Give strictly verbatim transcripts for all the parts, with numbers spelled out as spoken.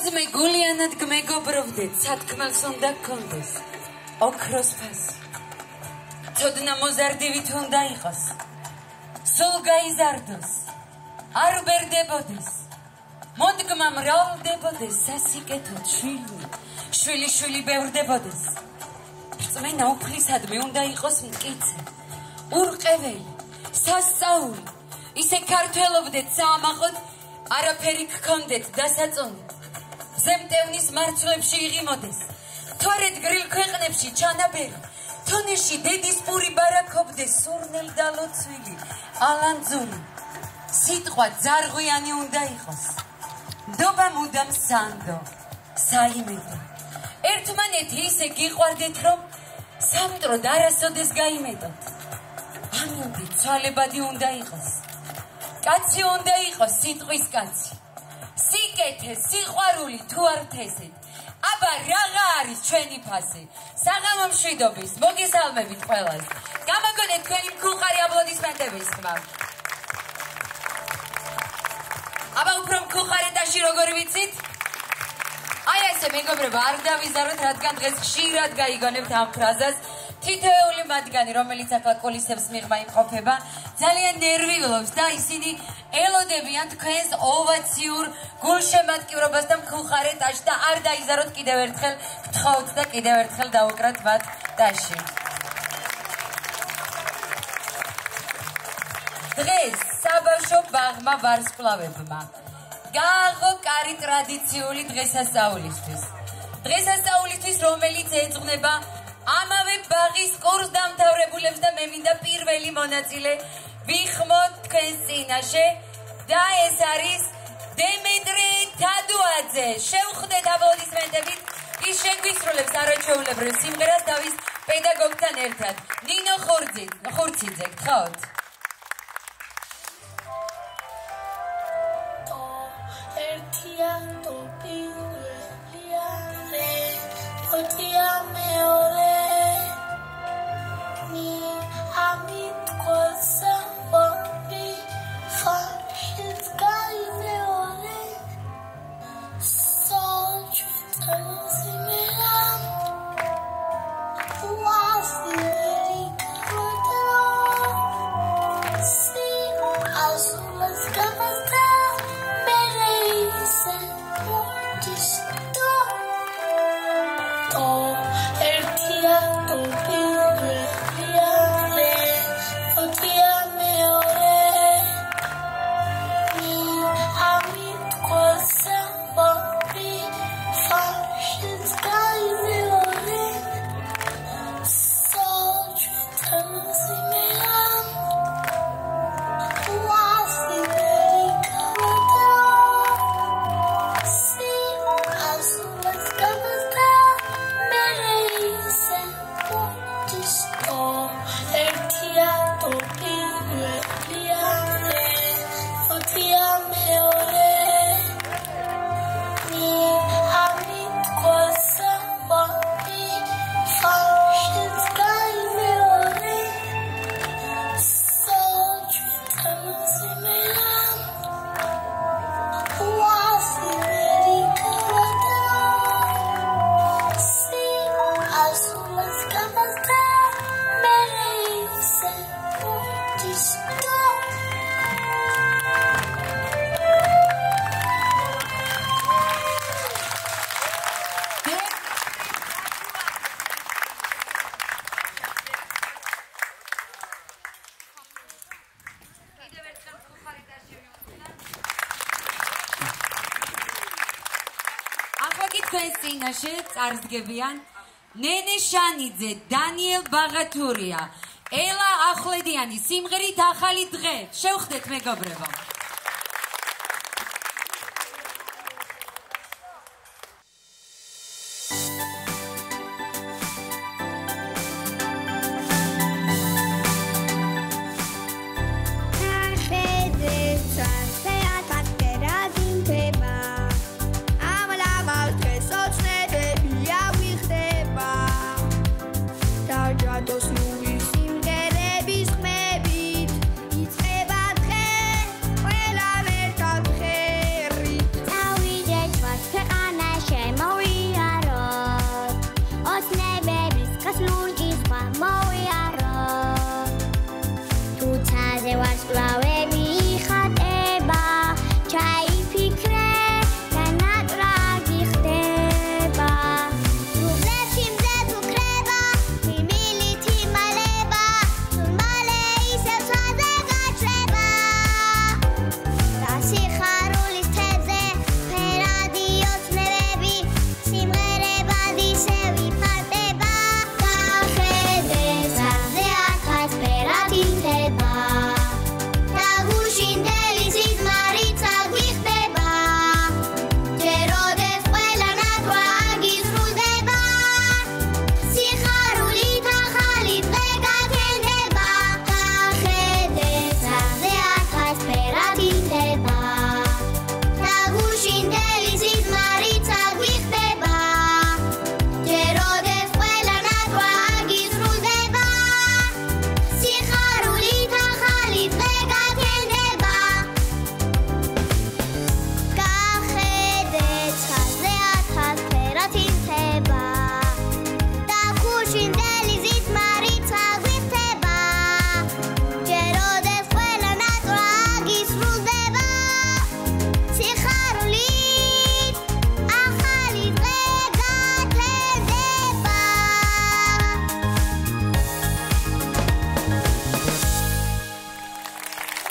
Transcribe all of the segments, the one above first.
მოძმე გულიანად გმეგობრობდეთ, სათქმელს უნდა გქონდეს ოქროს ფასი. ცოდნა მოზარდივით უნდა იყოს, სულ გაიზარდოს, არ ბერდებოდეს, მოდგმა მრავლდებოდეს, სასიკეთოდ შვილი, შვილი შვილი ბევრდებოდეს. რწმენა უფლისადმი უნდა იყოს მტკიცე, ურყეველი, სასწაული, ისე ქართველობდეთ საამაყოდ, არაფერი გქონდეთ დასაწონი. ზემტევნის მარცვლებში იღიმოდეს, თორედ გრილ ქვეყნებში ჩანაბერი, თონეში დედის პური ბარაქობდეს, სურნელ და ლოცვილი, ალანძური. სიტყვა ძარღვიანი უნდა იყოს, ნდობა მუდამ სანდო, საიმედო. ერთმანეთი ისე გიყვარდეთ, რომ სამტროდ არასოდეს გაიმედოთ. ამოდი ცვალებადი უნდა იყოს, კაცი უნდა იყოს სიტყვის კაცი. სიკეთე, სიყვარული თუ არ თესეთ, აბა რაღა არის ჩვენი ფასი. საღამო მშვიდობის, მოგესალმებით ყველას. გამაგონეთ თქვენი მქუყარი აპლოდისმენტების ხმა. აბა უფრო მქუყარეთაში როგორ ვიცით? აი ესე მეგობრებო, არ დავიზაროთ, რადგან დღეს ხშირად გაიგონებთ ამ ფრაზას. თითოეული მათგანი, რომელიც ახლა კულისებს მიღმა იმყოფება, ძალიან ნერვიულობს და ისინი ელოდებიან თქვენს ოვაციურ გულშემატკივრობას და მქუყარე ტაშს და არ დაიზაროთ კიდევ ერთხელ, გთხოვთ და კიდევ ერთხელ დაუკრათ მათ ტაში. დღეს საბავშვო ბაღმა ვარსკვლავებმა გააღო კარი ტრადიციული დღესასწაულისთვის. დღესასწაულისთვის, რომელიც ეძღვნება ამავე ბაღის კურს დამთავრებულებს და მე მინდა პირველი მონაწილე ვიხმოთ თქვენს წინაშე და ეს არის დემეტრე თადუაძე. შევხვდეთ აპლოდისმენტებით, ის შეგვისრულებს არაჩვეულებრივ სიმღერას თავის პედაგოგთან ერთად. ნინო ხურციძე, გთხოვთ. წინაშე წარსდგებიან ნენე შანიძე, დანიელ ბაღათურია, ელა ახვლედიანი სიმღერით ახალი დღე. შევხვდეთ მეგობრებო. Dos Luis, sin querer, bis me bit, it's me va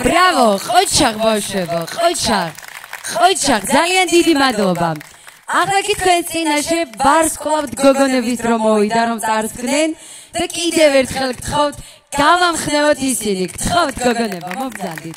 ბრავო, ყოჩაღ ბავშვებო, ყოჩაღ. ყოჩაღ, ძალიან დიდი მადლობა. ახლა კი თქვენ წინაშე ბარს ყავთ გოგონების დრო მოვიდა რომ წარსდგნენ და კიდევ ერთხელ გთხოვთ გავამხნევოთ ისინი. გთხოვთ გოგონება, მობრძანდით.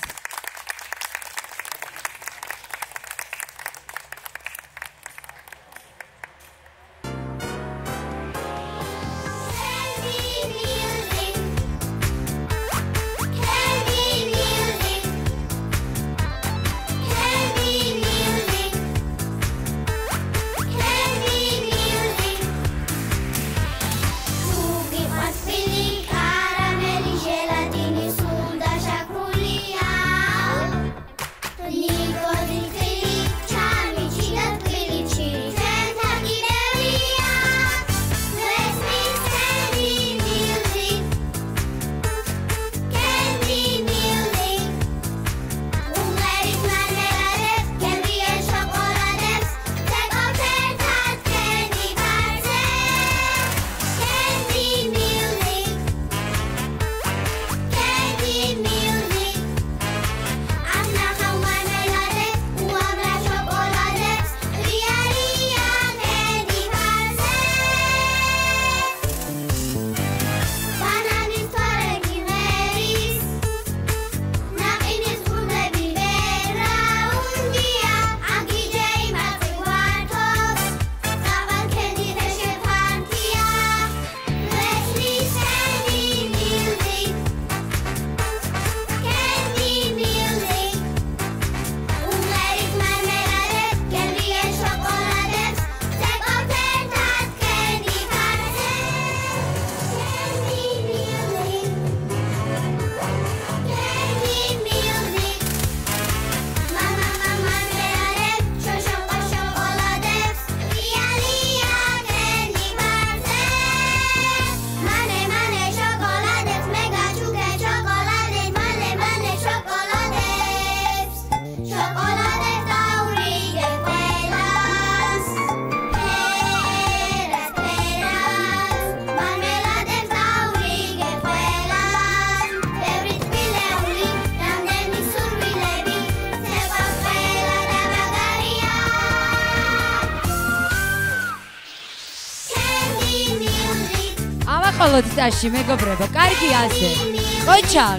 ხოლოდ წაში მეგობრებო, კარგი ასე. ყოჩაღ.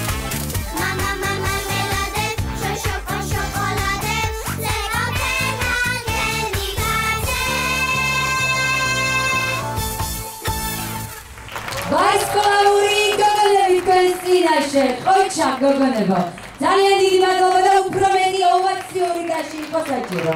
ვარსკვლავური გოგონები თქვენს წინაშე, ყოჩაღ გოგონებო. ძალიან დიდი მადლობა და უფრო მეტი ოვაციური დაში იყო საჭირო.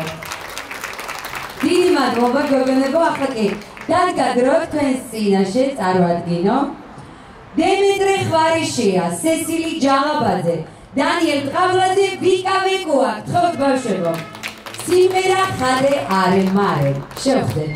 დიდი მადლობა გოგონებო, ახლა კი დადგა დრო თქვენს წინაშე წარმოადგინო დემეტრე ხვარიშია, სესილი ჯალაბაძე, დანიელ ტყავლაძე, ვიკა მეკოა. გთხოვთ ბავშვებო, სიმღერა ხადე არე მარე. შევხვდეთ.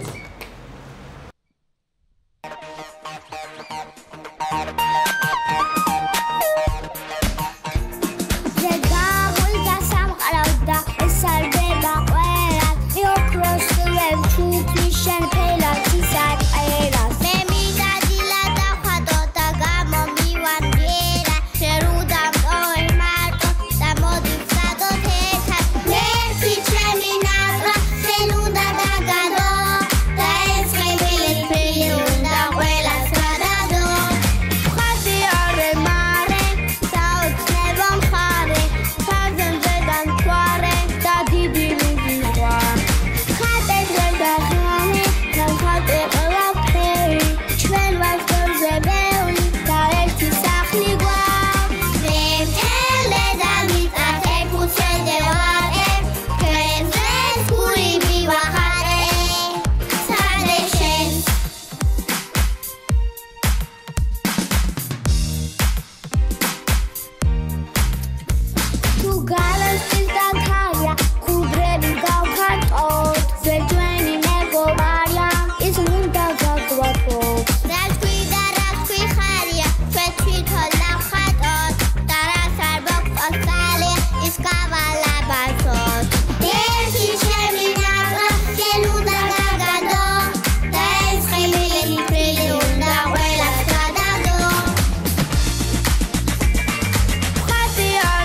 Happy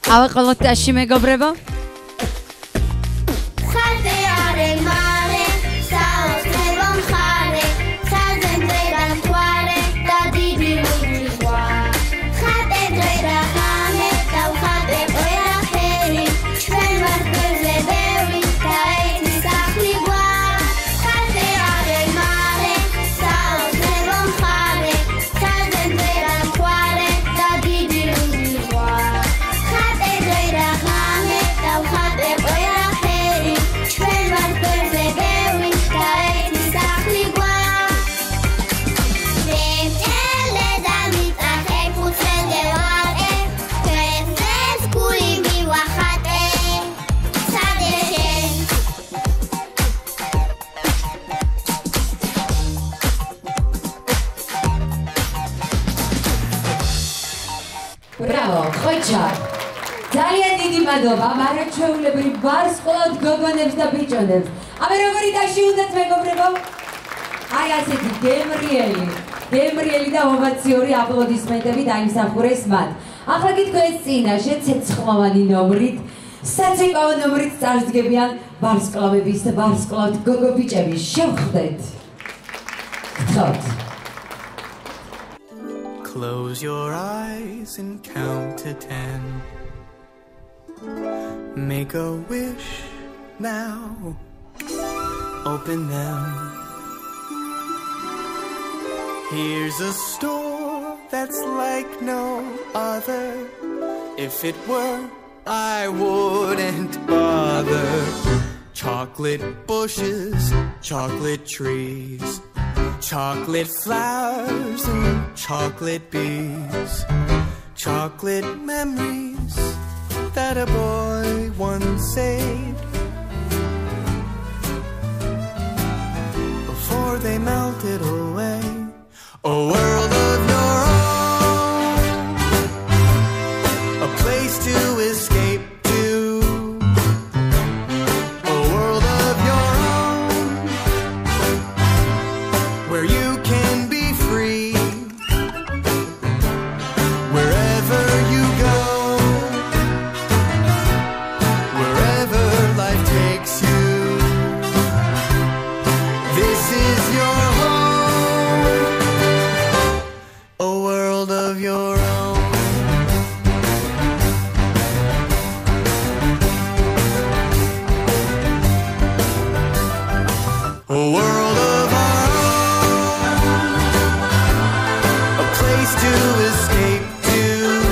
ავაყოლოტაში მეგობრებო Bravo, ხოჭარ. ძალიან დიდი მადლობა მარაჩვეულებრივ ვარსკვლავთ გოგონებს და ბიჭონებს. აბა როგორი დაშიუნდეთ მეგობრებო? აი ასეთი გემრიელი, გემრიელი და ოვაციური აპლოდისმენტები დაიმსახურეს მათ. ახლა გითქვეს წინაშე ცეცხლოვანი ნომრით, საცეკვაო ნომრით წარსდგებიან ვარსკვლავების და ვარსკვლავთ გოგო ბიჭები. შევხვდეთ. გთხოვთ. Close your eyes and count to ten. Make a wish now. Open them. Here's a store that's like no other. If it were, I wouldn't bother. Chocolate bushes, chocolate trees, chocolate flowers and chocolate bees, chocolate memories that a boy once saved before they melted away. A world of your own, a place to escape to, a world of your own where you can be free wherever you go, wherever life takes you. This is your home, a world of your own. A world of our own, a place to escape to,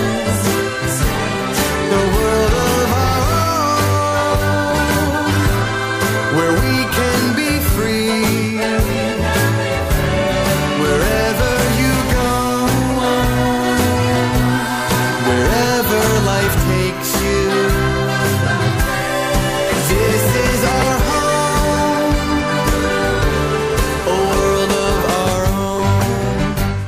the world of our own, where we can be free, wherever you go, wherever life takes you. This is our home, a world of our own.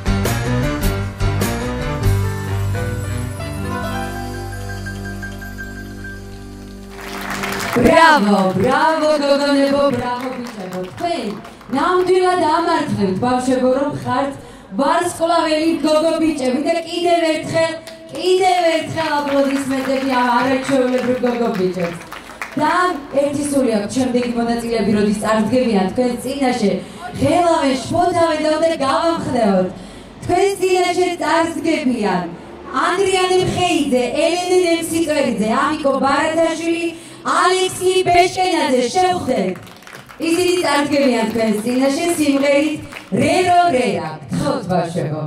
Bravo, bravo გოგონებო, bravo ბიჭებო. თქვენ ნამდვილად ამართლებთ ბავშვებო, რომ ხართ ვარსკვლაველი გოგო ბიჭები და კიდევ ერთხელ, კიდევ ერთხელ აპლოდისმენტები ამ არაჩვეულებრივ გოგო ბიჭებს. და ერთი სული აქვს შემდეგი მონაწილეები როდის წარსდგებიან თქვენ წინაშე ხელავენ, შფოთავენ და უნდა გავამხნევოთ. თქვენ წინაშე წარსდგებიან ანდრიანე მხეიძე, ელენე ნემსიწვერიძე, ამიკო ბარათაშვილი, ალექსი ბეშკენაძე. შევხვდეთ. ისინი წარსდგებიან თქვენ წინაშე სიმღერით რერო რერა. გთხოვთ ბავშვებო.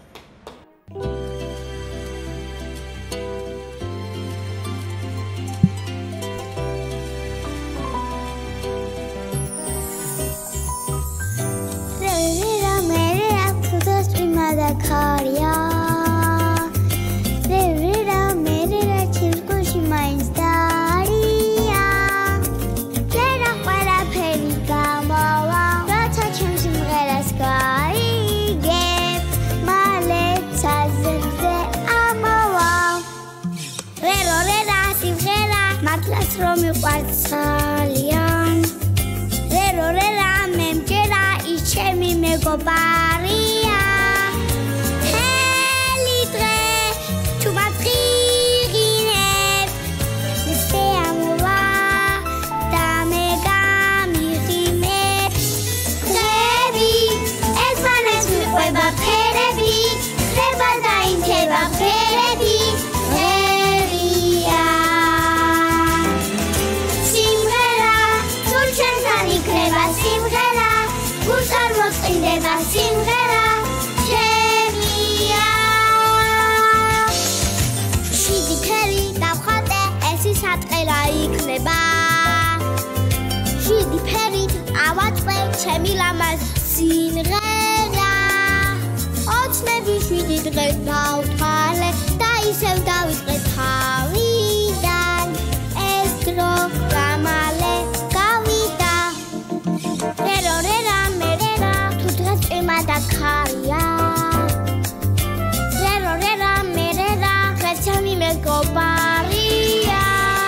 From your white stallion, rero rera memjera ichemi mego baria. Helitre tu matrigine, სატყელა იქნება ჟიდი ფერით ავაწყე ჩემი ლამაზ სიმღერა ოცნები შვიდი დღეს დავთვალე და ისევ დავიწყე თავიდან ეს დრო გამალე გავიდა რერო რერა მერერა თუ დღეს ჭირმა და ქარია რერო რერა მერერა დღეს ჩემი მეგობარია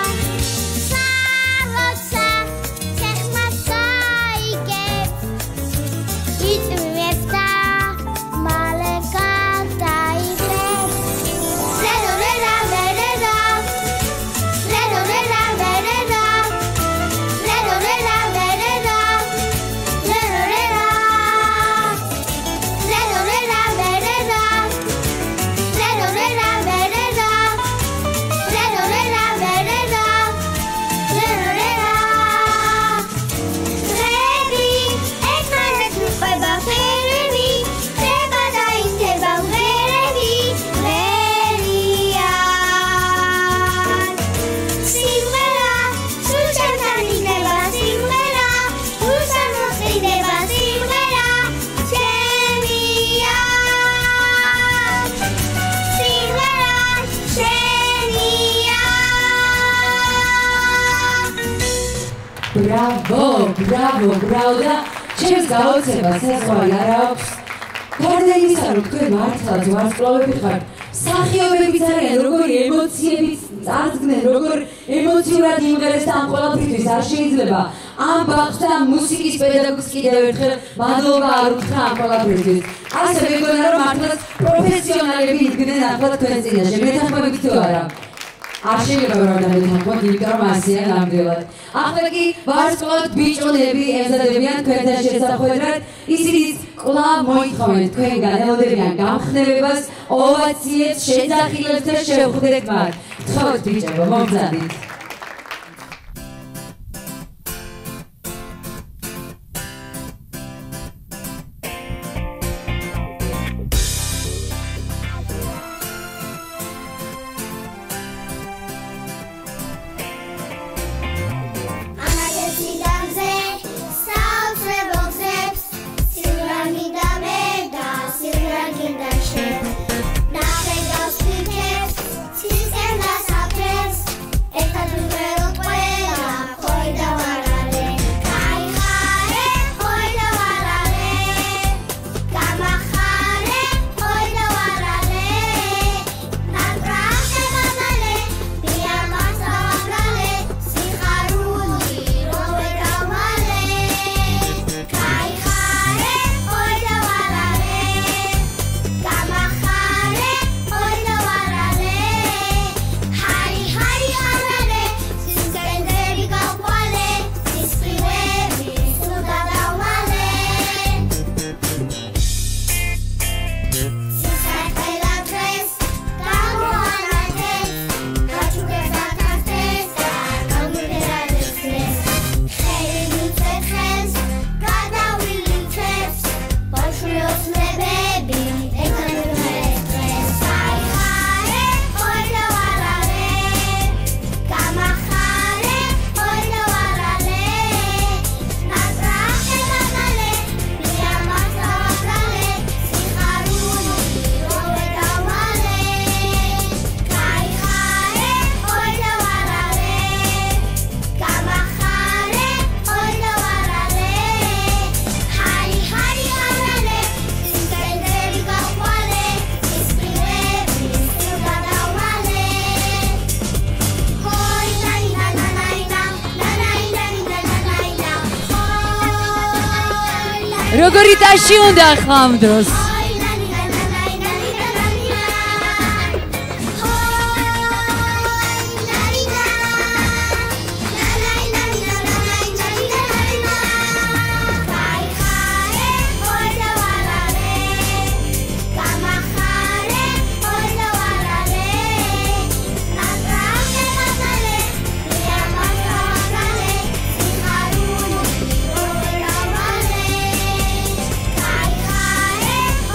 საროცა ცეხმას გაიგებ იწვევს და მალე გადაიღებ რერო რერა მერერა რერო რერა მერერა რერო რერა მერერა რერო რერა რერო რერა მერერა რერო რერა მერერა რერო რერა მერერა რერო რერა რები ერთმანეთს მიყვება ფერები ხდება და ისება ვღერები ღერიან სიმღერა სულ ჩემთან იქნება სიმღერა რუსან მოყიდება სიმღერა ჩემია სიმღერა შენია Bravo, bravo, bravo და ჩემს გაოცებას საზღვარი არ აქვს. გარდა იმისა, რომ თქვენ მართლაც ვარსკვლავები ხართ, მსახიობებიც არიან, როგორი ემოციებიც წარდგნენ, როგორ ემოციურად იმღერეს და ამ ყველაფრისთვის არ შეიძლება ამ ბაღს და მუსიკის პედაგოგს კიდევ ერთხელ მადლობა არ უთხრა ამ ყველაფრისთვის. ასე მეგონა, რომ მართლაც პროფესიონალები იდგნენ ახლა თქვენ წინაშე. მეთანხმებით თუ არა? არ შეიძლება რომ დამეთანხმოთ, იმიტომ რომ ასეა ნამდვილად. ახლა კი ვარსკვლავად ბიჭუნები ემზადებიან თქვენთან შესახვედრად, ისინიც კვლავ მოითხოვენ თქვენგან ელოდებიან გამხნევებას, ოვაციებს, შეძახილებს და შევხვდეთ მათ. გთხოვთ ბიჭებო, მომგზავრდით. ანაგესიდამზე საოცრებო გზებს სიმრაგიდა მე და სიმრაგიდა შენ ნახევარს ვიქებს ცისკენ დასაფრებს ერთად ვიმღეროთ ყველა ხოი და ვარარე გაიხარე ხოი და ვარარე გამახარე ხოი და ვარარე ნატრახე გამალე მიამას დავაგალე სიხარული როვე გამალე გაიხარე ხოი და ვარარე გამახარე ხოი და ვარარე ჰარი ჰარი არარე სისკენდები გავყვალე სისხლები სულ გადავმალე სისხლება დღეს გამოანათებს გაჩუქებს აკასტეს და გამუდერადეს დღეს ხელი მიწვეთ ხელს გადავილიცებს ბავშვი ოცნებები ერთად ვიმღერეთ დღეს გაიხარე ხოი და ვარარე გამახარე ხოი და ვარარე ნატრახე გამალე მიამას დავაგალე სიხარული როვე გამალე გაიხარე ხოი და ვარარე გამახარე ხოი და ვარარე ჰარი ჰარი არარე სისკენდები გავყვალე სისხლები სულ გადავმალე ხოი ნაინა ნაინა ნაინა ნაინა ხოი როგორი ტაში უნდა ახლა ამ დროს? Hi, hi.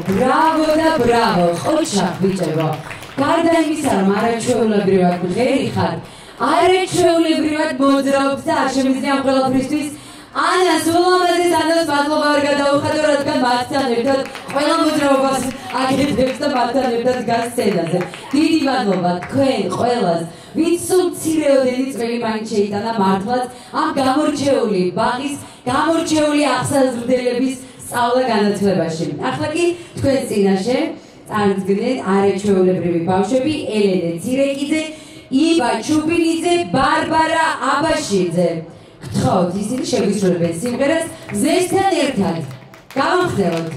Bravo და bravo, ყოჩახ ბიჭებო. გარდა იმისა, რომ არაჩვეულებრივად მღერი ხარ, არაჩვეულებრივად მოძრაობს და არ შემიძლია ამ ყველაფრისთვის ანას ულამაზეს ანას მადლობა არ გადაუხადო, რადგან მათთან ერთად ყველა მოძრაობას აკეთებს და მათთან ერთად დგას სცენაზე. დიდი მადლობა თქვენ ყველას, ვინც სულ მცირეოდენი წველი მაინც შეიტანა მართლაც ამ გამორჩეული ბაღის, გამორჩეული აღსაზრდელების სწავლა განათლებაში. ახლა კი თქვენ წინაშე წარდგნენ არაჩვეულებრივი ბავშვები ელენე ცირეკიძე, იბა ჩუბინიძე, ბარბარა აბაშიძე. გთხოვთ ისინი შეგვისრულებენ სიმღერას მზესთან ერთად. გამახსენოთ.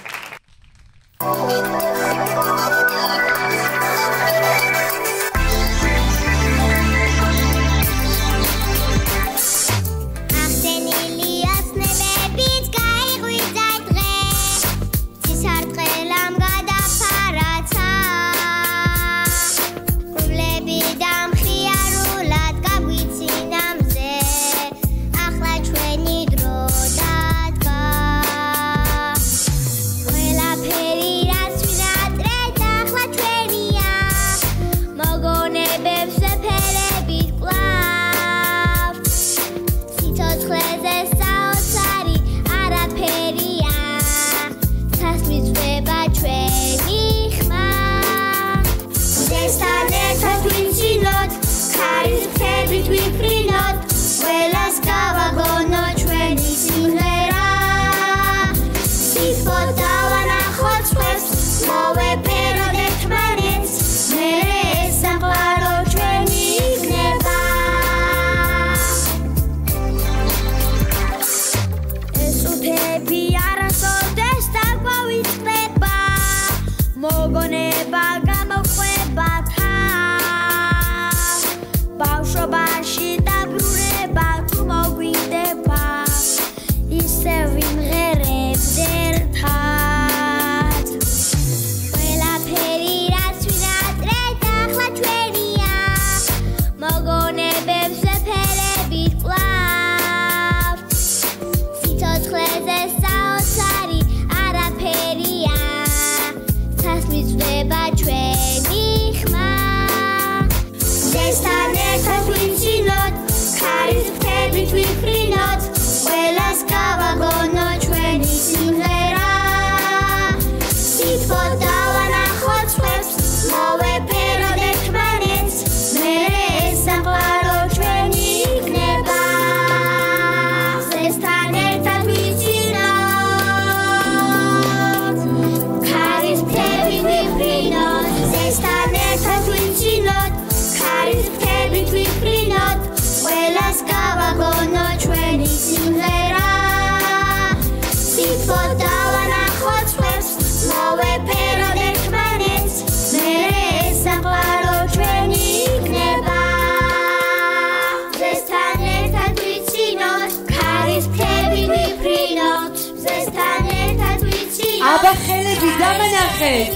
აბა ხელები დამანახეთ.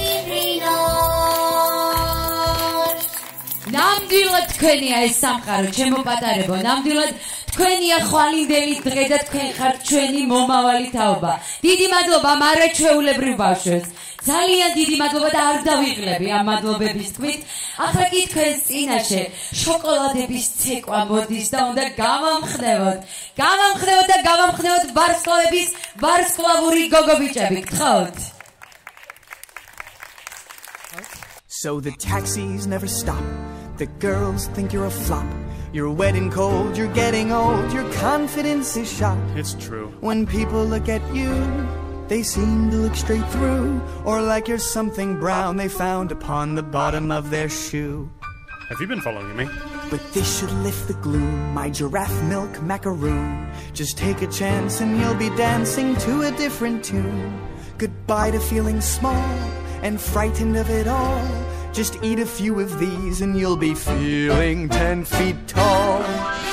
ნამდვილად თქვენია ეს სამყარო, ჩემო პატარებო, ნამდვილად თქვენია ხვალინდელი დღე და თქვენ ხართ ჩვენი მომავალი თაობა. დიდი მადლობა ამ არაჩვეულებრივ ბავშვებს. ძალიან დიდი მადლობა და არ დავიღლები ამ მადლობების თქმით. ახლა კი თქვენს წინაშე შოკოლადების ცეკვა მოდის და უნდა გამამხნევოთ. გამამხნევოთ და გამამხნევოთ ვარსკვლავების ვარსკვლავური გოგობიჭები. გთხოვთ. So the taxis never stop. The girls think you're a flop. You're wet and cold, you're getting old, your confidence is shot. It's true. When people look at you, they seem to look straight through, or like you're something brown they found upon the bottom of their shoe. Have you been following me? But this should lift the gloom, my giraffe milk macaroon. Just take a chance and you'll be dancing to a different tune. Goodbye to feeling small and frightened of it all. Just eat a few of these and you'll be feeling ten feet tall.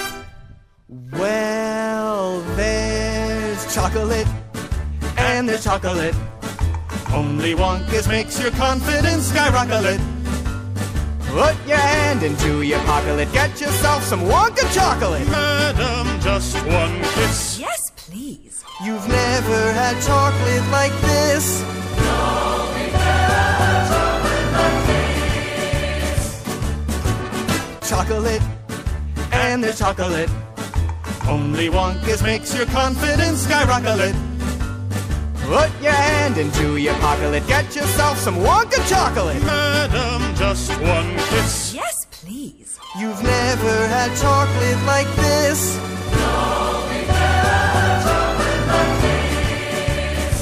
Well, there's chocolate and there's chocolate. Only Wonka's makes your confidence skyrocket. Put your hand into your pocket, get yourself some Wonka chocolate. Madam, just one kiss. Yes, please. You've never had chocolate like this. No, we've never had chocolate like this. Chocolate, and there's chocolate. Only Wonka's makes your confidence skyrocket. Put your hand into your pocket, get yourself some Wonka chocolate. Madam, just one kiss. Yes, please. You've never had chocolate like this. No, we've never had chocolate like this.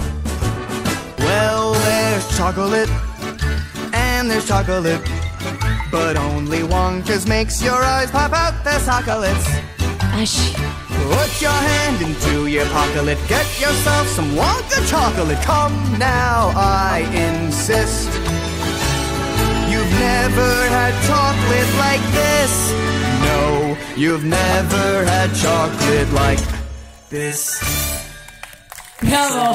Well, there's chocolate, and there's chocolate, but only Wonka's makes your eyes pop out their socklets. Ash. Put your hand into your pocket, get yourself some Wonka chocolate. Come now, I insist. You've never had chocolate like this. No, you've never had chocolate like this. Bravo.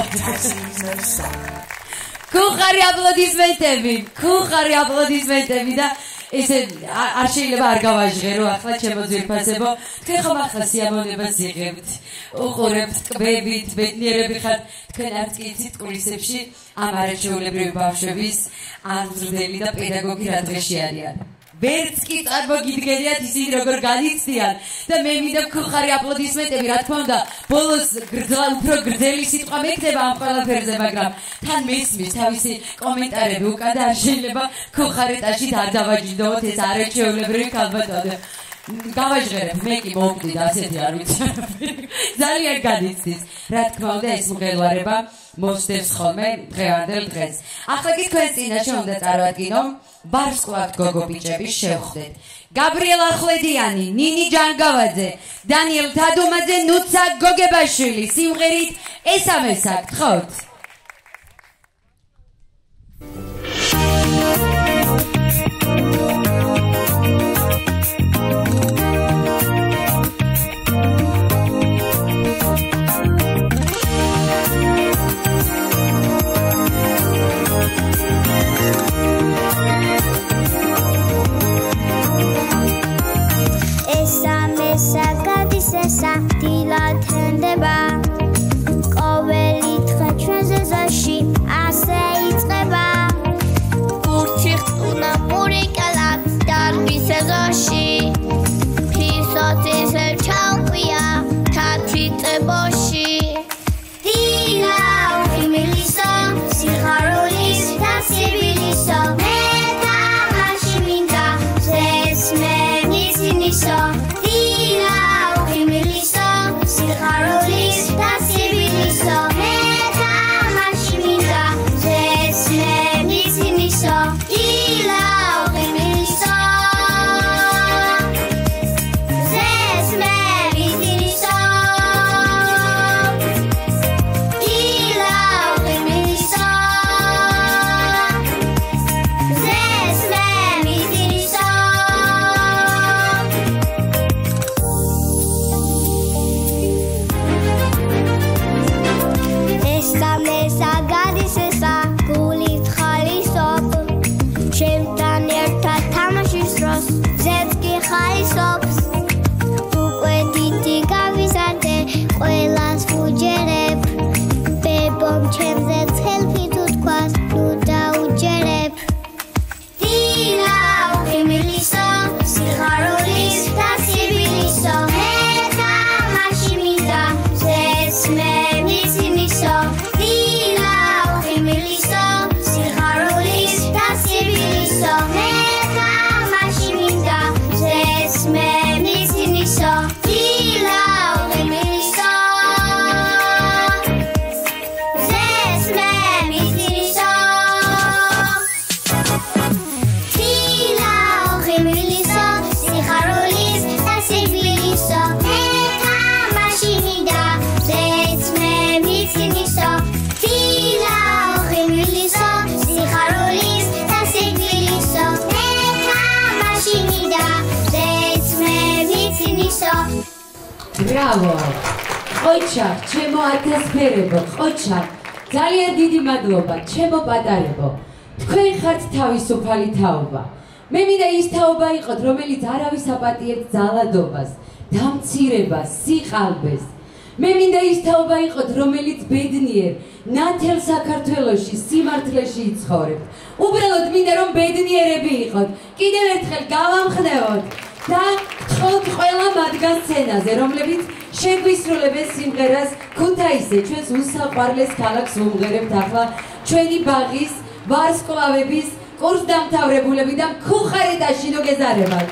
Kuchari aplodismentები, kuchari aplodismentები და ესე არ შეიძლება არ გავაჟღერო ახლა ჩემო ძვირფასებო, თქვენ ხომ ახლა სიამოვნებას იღებთ, უყურებთ, ტკბებით, ბედნიერები ხართ, თქვენ არც კი იცით კულისებში ამ არაჩვეულებრივი ბავშვების აზრდელი და პედაგოგი რა დღეში არიან. ვერც კი წარმოგიდგენიათ ისინი როგორ განიცდიან და მე მინდა გქხარი აპლოდისმენტები, რა თქმა უნდა, ბოლოს გრძლა უფრო გრძელი სიტყვა მეკდება ამ ყველაფერზე, მაგრამ თან მესმის თავისი კომენტარები უკან და არ შეიძლება გქხარეტაში არ დავაჯილდოთ ეს არაჩვეულებრივი ქალბატონი. გავაჟღერებ, მე კი მოვკვდი და ასეთი არ ვიცი. ძალიან განიცდის. რა თქმა უნდა, ეს მღელვარება მოსდევს ხოლმე დღევანდელ დღეს. ახლა კი თქვენ წინაშე უნდა წარვადგინო ბარსკვლავ გოგობიჭების შევხვდეთ. გაბრიელ ახვლედიანი, ნინი ჯანგავაძე, დანიელ თადუმაძე, ნუცა გოგებაშვილი, სიმღერით ესამესა გთხოვთ. Bravo! Ocha, ჩემო ათასფერებო, ocha. ძალიან დიდი მადლობა, ჩემო პატარებო. თქვენ ხართ თავისუფალი თაობა. მე მინდა ის თაობა იყოთ, რომელიც არავის აპატიებს ძალადობას, დამცირებას, სიყალბეს. მე მინდა ის თაობა იყოთ, რომელიც ბედნიერ, ნათელ საქართველოში, სიმართლეში იცხოვრებთ. უბრალოდ მინდა რომ ბედნიერები იყოთ. კიდევ ერთხელ გავამხნევოთ და გთხოვთ ყველა მათგან სცენაზე, რომლებიც შეგვისრულებენ სიმღერას ქუთაისზე, ჩვენს უსაყვარლეს ქალაქს ვუმღერებთ ახლა ჩვენი ბაღის, ვარსკვლავების, კურსდამთავრებულები და მქუხარიდაში ნუგეზარებად.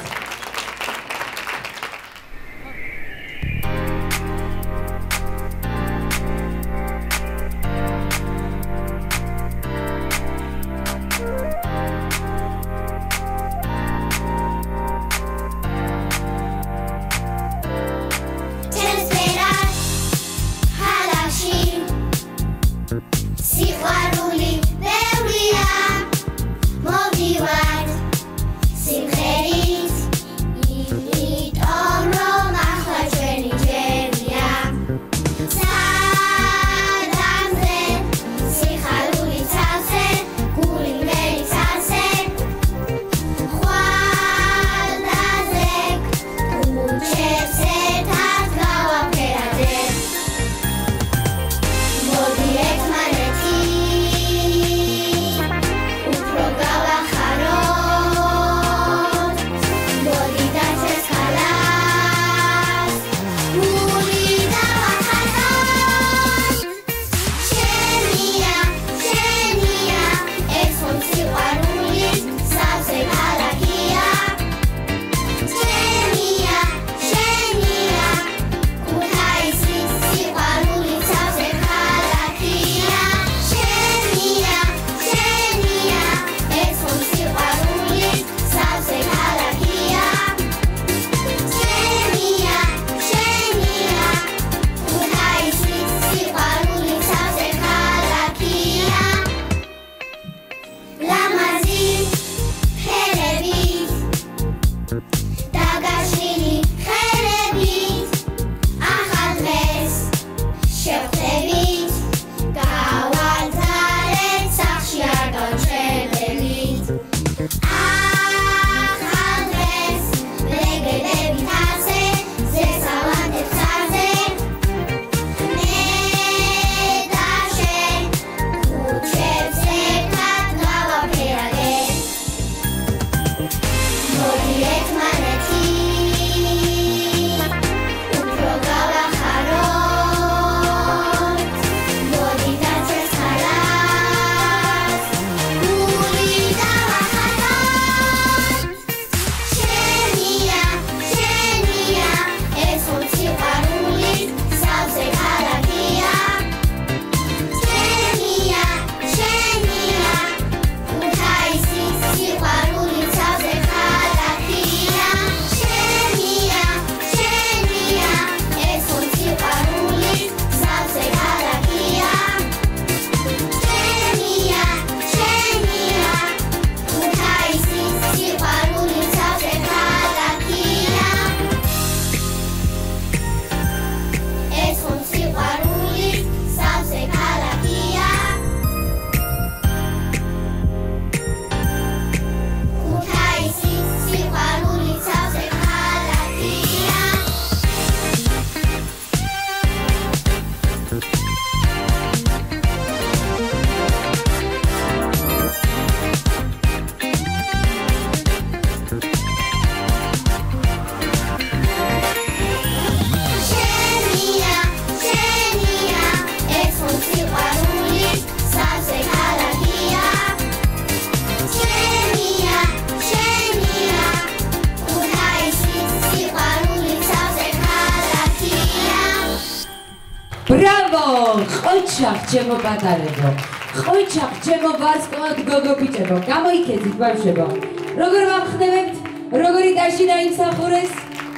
Bravo! Qoichaq ჩემო პატარებო. Qoichaq ჩემო ვარსკვლავად გოგო ბიჭებო. გამოიქეცით ბავშვებო. როგორ ვამხნევებთ? როგორი ტაში დაიმსახურეს?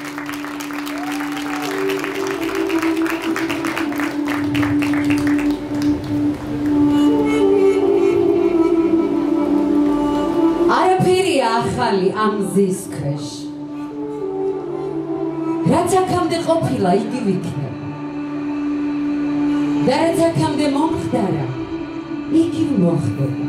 არაფერია ახალი ამ მზის ქვეშ. რაც აქამდე ყოფილა, იგი ვიქნება. და რაც აქამდე მომხდარა, იგი მოხდება.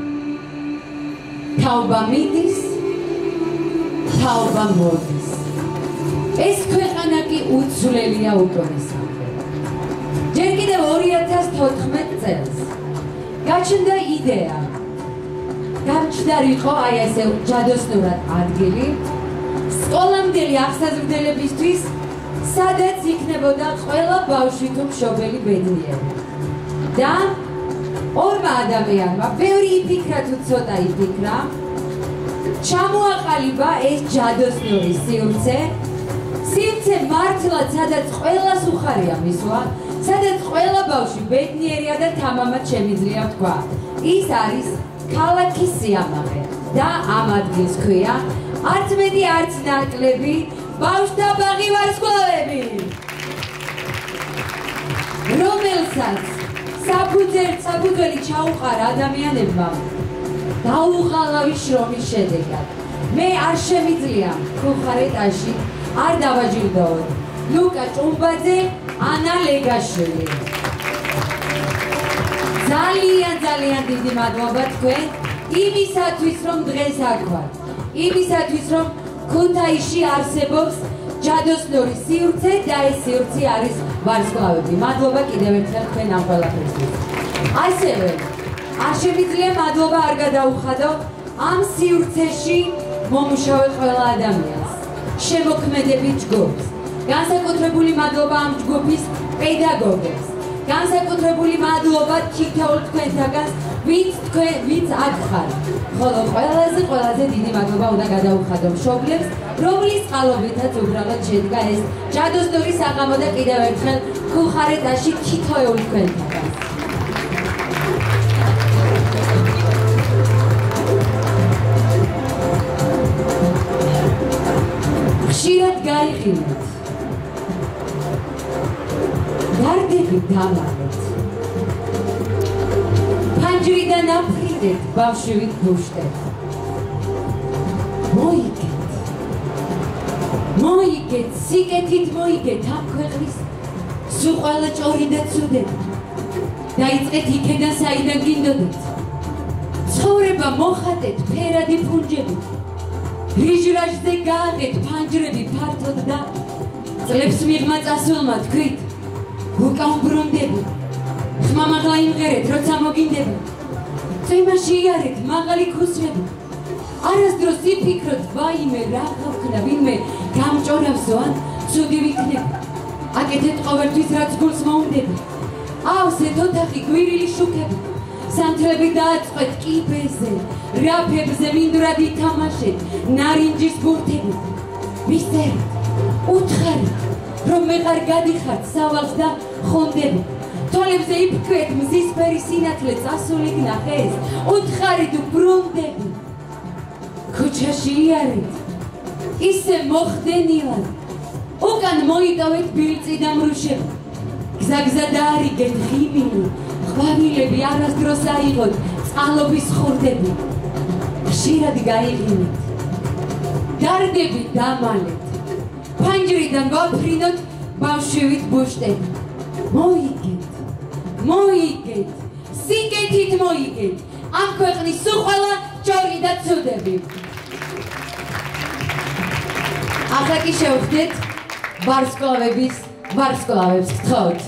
თაობა მიდის, თაობა მოდის. ეს ქვეყანა კი უცვლელია უკვე სამხედრო. ჯერ კიდევ ორი ათას თოთხმეტ წელს გაჩნდა იდეა გამჩნდარიყო აი ესე ჯადოსნურად ადგილი სკოლამდელი აღსაზრდელებისთვის სადაც იქნებოდა ყველა ბავშვი თუ მშობელი ბედნიერი და ორმა ადამიანმა ბევრი იფიქრა თუ ცოტა იფიქრა ჩამოაყალიბა ეს ჯადოსნური სივრცე სივრცე მართლაც სადაც ყველას უხარია მისვლა სადაც ყველა ბავშვი ბედნიერია და თამამად შემიძლია თქვა ის არის ქალაქი სიამაყე და ამ ადგილს ქვია არც მეტი არც ნაკლები ბავშვთა ბაღი ვარსკვლავები რომელსაც საფუძველი ჩაუყარა ადამიანებმა დაუღალავი შრომის შედეგად მე არ შემიძლია ხოხარეტაში არ დავაჯილდოვოთ ლუკა ჭუმბაძე ანა ლეგაშვილი ძალიან ძალიან დიდი მადლობა თქვენ იმისათვის რომ დღეს აქ ვართ იმისათვის რომ ქუთაისში არსებობს ჯადოსნური სივრცე და ეს სივრცე არის ვარსკვლავები მადლობა კიდევ ერთხელ თქვენ ამ ყველაფერთვის ასევე არ შემიძლია მადლობა არ გადაუხადო ამ სივრცეში მომუშავე ყველა ადამიანს შემოქმედებით ჯგუფს განსაკუთრებული მადლობა ამ ჯგუფის პედაგოგებს განსაკუთრებული მადლობა თითოეულ თქვენთაგანს ვინც თქვენ ვინც აქ ხართ ხოლო ყველაზე ყველაზე დიდი მადლობა უნდა გადაუხადო მშობლებს რომლის წყალობითაც უბრალოდ შედგა ეს ჯადოსნური საღამო და კიდევ ერთხელ ხუხარეტაში თითოეულ თქვენთაგანს ხშირად გაიყინეთ დარდებით დამალეთ ფანჯრიდან აფრიდეთ ბავშვივით ბუშტეთ მოიგეთ მოიგეთ სიკეთით მოიგეთ ამ ქვეყნის სულ ყველა ჭორი და ცუდები დაიწყეთ იქედან საიდან გინდოდეთ ცხოვრება მოხატეთ ფერადი ფუნჯებით რიჟრაჟზე გააღეთ ფანჯრები ფართოდ და წლებს მიღმა წასულმა თქვით უკამბრუნდები ხმამაღლა იმღერეთ როცა მოგინდები წვიმაში იარეთ მაღალი ქუსლები არასდროს იფიქროთ ვაიმე რა გავხდა ვინმე გამჭორავსო ან ცუდი ვიქნები აკეთეთ ყოველთვის რაც გულს მოუნდები ავსეთ ოთახი გვირილი შუქები სანთლები დააწყვეთ კიბეზე რაფებზე მინდვრად ითამაშეთ ნარინჯის ბურთები მისწერეთ უთხარით რომ მეღარ გადიხართ სავალს და ხონდები თვალებზე იფქვეთ მზისფერი სინათლე წასული გნახეს უთხარით ბრუნდები ქუჩაში იარეთ ისე მოხდენილად უკან მოიტოვეთ ბილწი და მრუშები გზაგზა დაარიგეთ ღიმილი ყვავილები არასდროს აიღოთ წყალობის ხორდები ხშირად გაიყინეთ დარდებით დამალეთ ფანჯრიდან ვაფრინოთ ბავშვივით ბუშტები მოიგეთ მოიგეთ სიკეთით მოიგეთ ამ ქვეყნის სულ ყველა ჭორი და ცუდები ახლა კი შევხვდეთ ვარსკვლავების ვარსკვლავებს გთხოვთ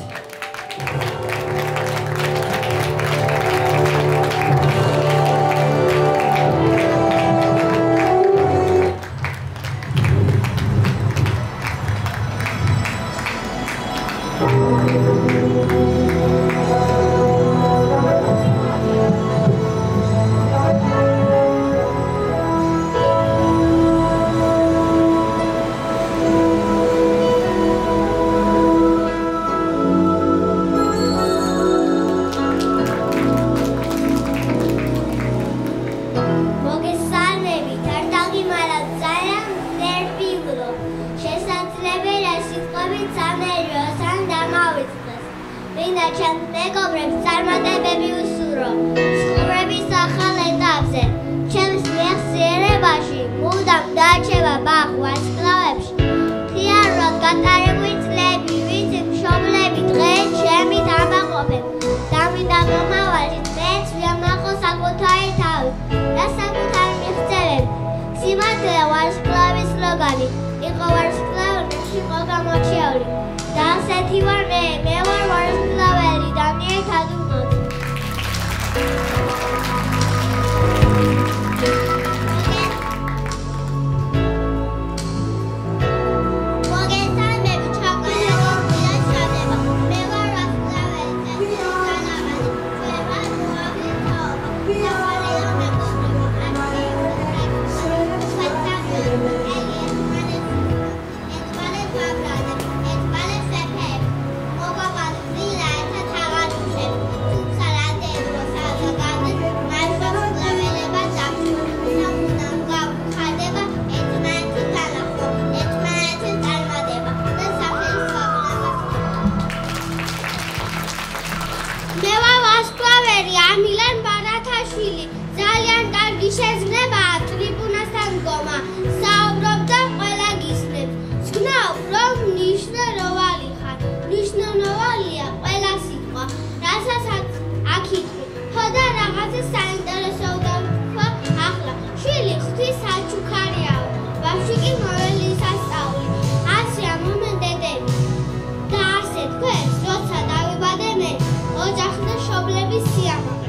იყო გამოჩეული და ასეთი ვარ მე მე ვარ ვარსკვლავი მოველი სასწაული, ასია მომენტედები. და ასე თქვენს, როცა დავიბადე მე, ოჯახი და მშობლების სიამოვნებით.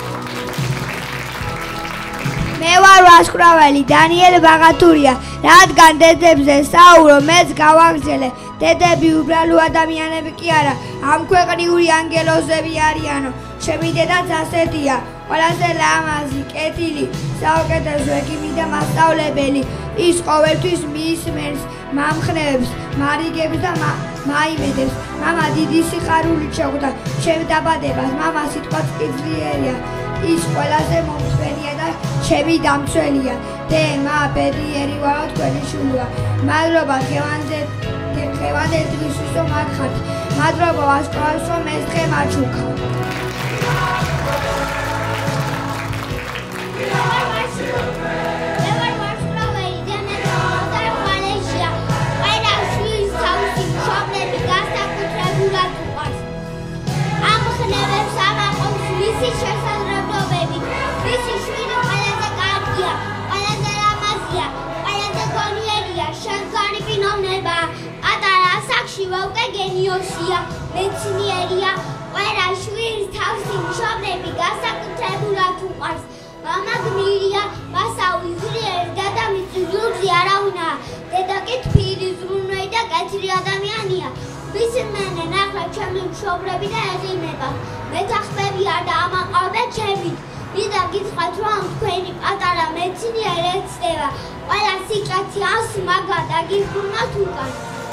მე ვარ ვარსკვლაველი დანიელ ბაღათურია, რადგან დედებზე საუბრო, მეც გავაგრძელე. დედები უბრალო ადამიანები კი არა, ამ ქვეყნიური ანგელოზები არიანო. ჩემი დედაც ასეთია, ყველაზე ლამაზი, კეთილი, საუკეთესო ექიმი და მასწავლებელი. ის ყოველთვის მიისმენს მამხნევებს, მარიგებს და მაიმედებს. მამა დიდი სიხარულით შეხვდა ჩემ დაბადებას, მამა სიტყვაც იძლიერია. ის ყველაზე მომწვენია და ჩემი დამცველია. დემა ბედიერი ვარო თქვენი შვილია. მადლობა დღევანდელ დღისთვის რომ აქ ხართ. მადლობა ვარსკვლავის რომ ეს დღე მაჩუქა. მე ვარ ვარსკვლაველი დანიელ ბაღათურია. ყველა შვილს თავისი მშობლები განსაკუთრებულად უყვარს. ამხნევებს ამაყობს მისი შესაძლებლობები. მისი შვილი ყველაზე კარგია, ყველაზე ლამაზია, ყველაზე გონიერია, შემდგარი პიროვნებაა. პატარა ასაკში უკვე გენიოსია, მეცნიერია. ყველა შვილს თავისი მშობლები განსაკუთრებულად უყვარს. მამა გმირია, მასაუი ძლიერი, დედამისი ზურგზე არავინაა. დედა კი თბილი, ზრუნველი და კეთილი ადამიანია. ვისმენენ ახლა ჩემი მშობლები და ეღიმება. მეთანხმები არ დაამაყავდეთ ჩემით. მინდა გითხრათ, რომ თქვენი პატარა მეცნიერი ეცდება. ყველა სიკეთე ას მაგა და გიბრუნოთ უკან.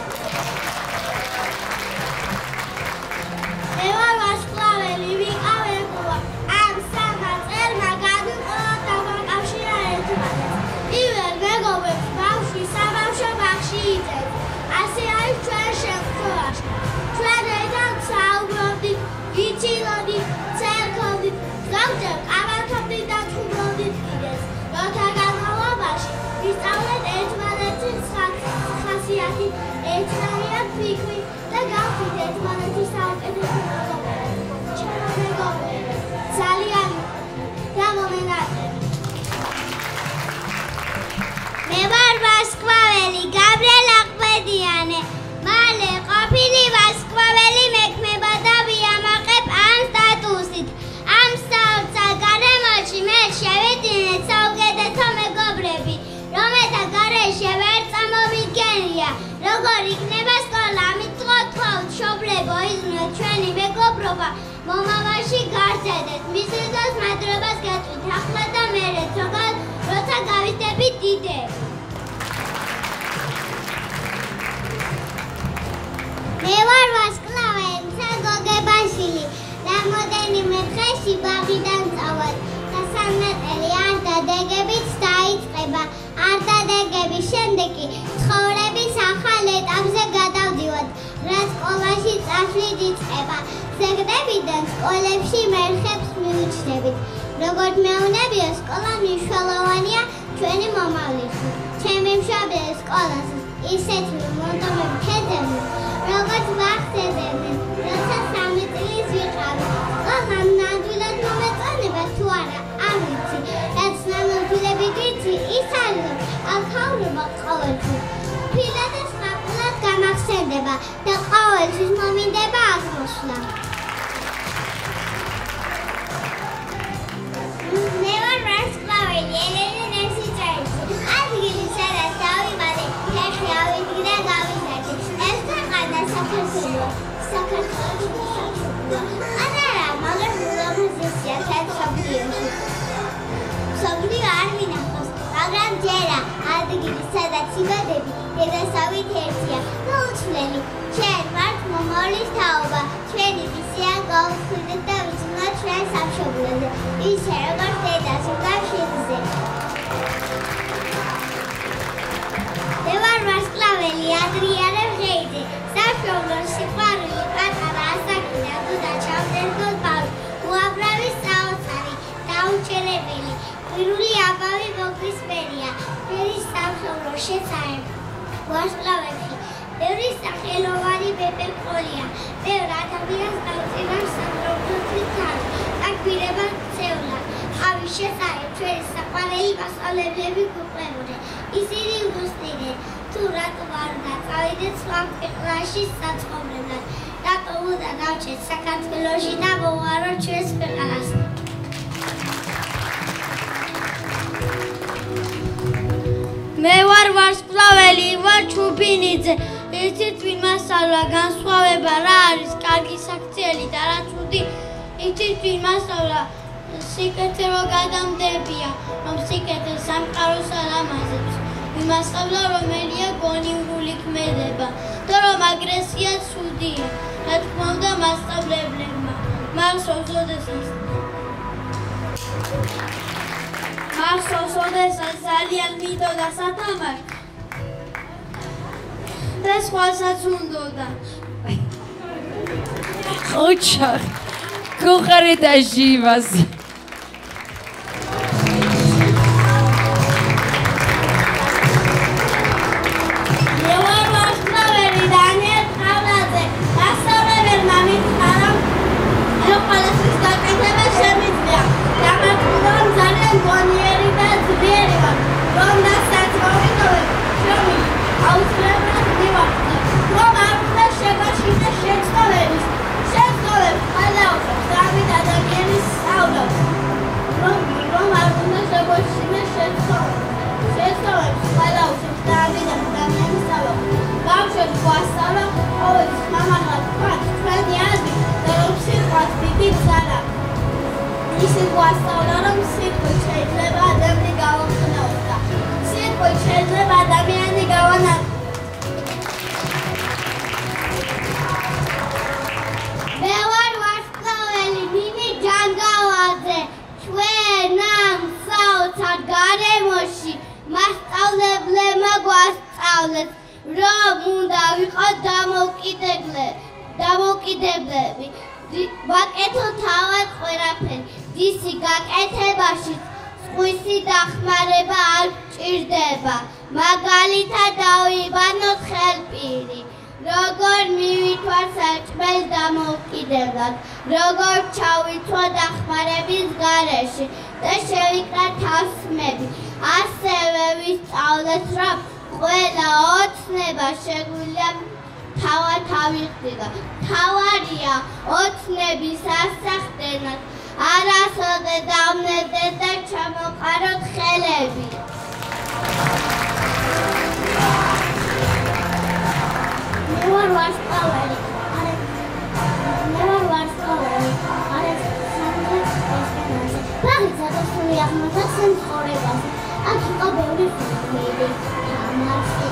მე ვარ ვარსკვლაველი, ვიყავ ეკოლა. ამ სამმა წელმა გადმოყოლა დამაკავშირა ერთმანეთს. პირველ მეგობრებს ბავშვი საბავშვო ბაღში იძებს. ასე არის ჩვენ შემთხვევაში. ჩვენ ერთად საუბრობდით, ვიცილოდით, წერქობდით, ზოგჯერ ყავათობდით და თუმრობდით კიდეც. როცა განმავლობაში ვისწავლეთ ერთმანეთის ხასიათი, ერთნაირად ფიქრი და გავხდით ერთმანეთის საუკეთესო მეგობრები. ჩემო მეგობრები, ძალიან გამომენატრები. მე ვარ ვარსკვლაველი გაბრიელ აყბედიანე. მალე ყოფილი ვარსკვლაველი მექმება და ვიამაყებ ამ სტატუსით. ამ საოცარ გარემოში მე შევიდგინე საუკეთესო მეგობრები, რომელთა გარეშე ვერ წამოვიდგენია. როგორ იქნება სკოლა, ამით გთხოვთ, მშობლებო, იზრუნოთ ჩვენი მეგობრობა, მომავალში გარძედეთ. მისთვის დროს მადლობას გეტყვით ახლა და მერეც, როგორ როცა გავიზრდებით დიდები. მე ვარ ვარსკვლაველი საგოგებაშვილი. რამოდენიმე დღეში ბაღიდან წავალ და სამნაწელი არდადეგებით დაიწყება. არდადეგების შემდეგ კი ცხოვრების ახალ ეტაპზე გადავდივართ, რაც სკოლაში წასვლით იწყება. ზეგდებიდან სკოლებში მერხებს მივიჩნდებით. როგორც მეუბნებია, სკოლა მნიშვნელოვანია ჩვენი მომავლისთვის. ჩემი მშობლები სკოლას ისეთ მონდომებს ქედებდნენ, როგორც ვახსენებდნენ, როცა სამი წლის ვიყავი. სკოლამ ნამდვილად მომეწონება თუ არა, არ ვიცი. რაც ნამდვილები ვიცი, ის არის, რომ ალქაურობა ყოველთვის ფილად და სპაკულად გამახსენდება და ყოველთვის მომინდება აღმოსვლა. მე ვარ ვარსკვლაველი ელენე ნერსიჭაიძე. ადგილი, სადაც დავიბადე, ფეხი ავიდგე და გავიზარდე. ეს ქვეყანა საქართველოა. საქართველოს სახელმწიფოა. ანარა, მაგრამ ულამაზესია თეთრ-სოფლიოში. სოფლიო არ მინახავს, მაგრამ ჯერა ადგილი, სადაც იბადები, დედასავით ერთია და უცვლელი. ჩვენ ვართ მომავლის თაობა. ჩვენი მისია გავხსნით და ვიზრუნოთ ჩვენ სამშობლოზე, ისე როგორც დედას უკან შიგზე. მე ვარ ვარსკვლაველი ადრიანე ვღეიძე. სამშობლოს სიყვარული პატარა ასაკიდან თუ დაჩავდერგოთ ბავშვი. უამრავი საოცარი, დაუჭირებელი, პირული ამბავი მოგისმენია. ფერის სამშობლოს შესაებ ვარსკვლავებში. ბევრი სახელოვანი ბებე ყოლია. ბევრ ადამიანს დაუწინავს სამშობლოსთვის თან. აკვირება ცევლა. ამის შესაებ ჩვენი საყვარელი მასწავლებლები გვკვლევდნენ. ისინი სიუგოსტინე თუ რატო არ უნდა წავიდეთ სხვა ქვეყნაში საწყობლად რატო უნდა დავჭეთ საქართველოში და მოვარო ჩვენს ქვეყანას მე ვარ ვარსკვლაველი ვარ ჩუბინიძე იცით ვინ მასწავლა განსხვავება რა არის კარგი საქციელი და რა ცუდი იცით ვინ მასწავლა სიკეთე რო გადამდებია რომ სიკეთე სამყაროს ალამაზებს ვინ მასწავლა რომელია გონივრული ქმედება და რომ აგრესია ცუდია რა თქმა უნდა მასწავლებლებმა მახსოვს ოდესაც მახსოვს ოდესაც ძალიან მინდოდა სათამაშო და სხვასაც უნდოდა ოჩახ კუხარი და ჟივას რომ უნდა ვიყოთ დამოუკიდებლები ვაკეთოთ თავად ყველაფერი დისი გაკეთებაში სხვისი დახმარება არ ჭირდება მაგალითად დავიბანოთ ხელპირი როგორ მივითვარ საჭმელ დამოუკიდებლად როგორ ჩავითვა დახმარების გარეშე და შევიკრა თავს-ხმები ასევე ვისწავლეთ რომ ყველა ოცნება შეგვიძლია თავად ავიღწივა. თავარია ოცნების ასახდენად, არასოდეს დავნებდეთ და ჩამოყაროთ ხელები. მე ვარ ვარსკვლაველი. მე ვარ ვარსკვლაველი. არის სამწუხაროდ ესპანეთში. პრაღიცა და სული აღმოჩნდა ცხოვრებაში. აქ იყო ბევრი ფულები. ამაში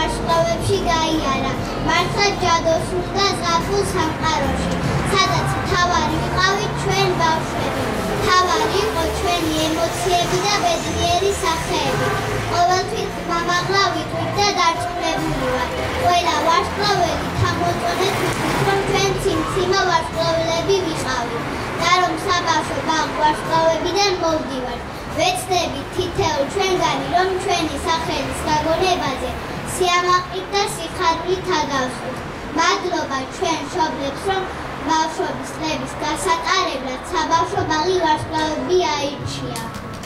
ვარსკვლავებში გაიარა, მართლა ჯადოსნურ და ზაფხულ სამყაროში, სადაც მთავარი ვიყავით ჩვენ ბავშვები. მთავარი იყო ჩვენი ემოციები და ბედნიერი სახეები. ყოველთვის მამაღლა ვიტყვით და დარწმუნებული ვარ. ყველა ვარსკვლაველი თამოწონეთ ვიტყვით, რომ ჩვენ ციმციმა ვარსკვლაველები ვიყავით და რომ საბავშვო ბაღ ვარსკვლავებიდან მოვდივართ. ვეცდებით თითოეულ ჩვენგანი, რომ ჩვენი სახელის გაგონებაზე სიამაყით და სიხარულით აგავსოთ. მადლობა ჩვენ მშობლებს, რომ ბავშვობის წლების გასატარებლად საბავშვო ბაღი ვარსკვლავები აირჩია.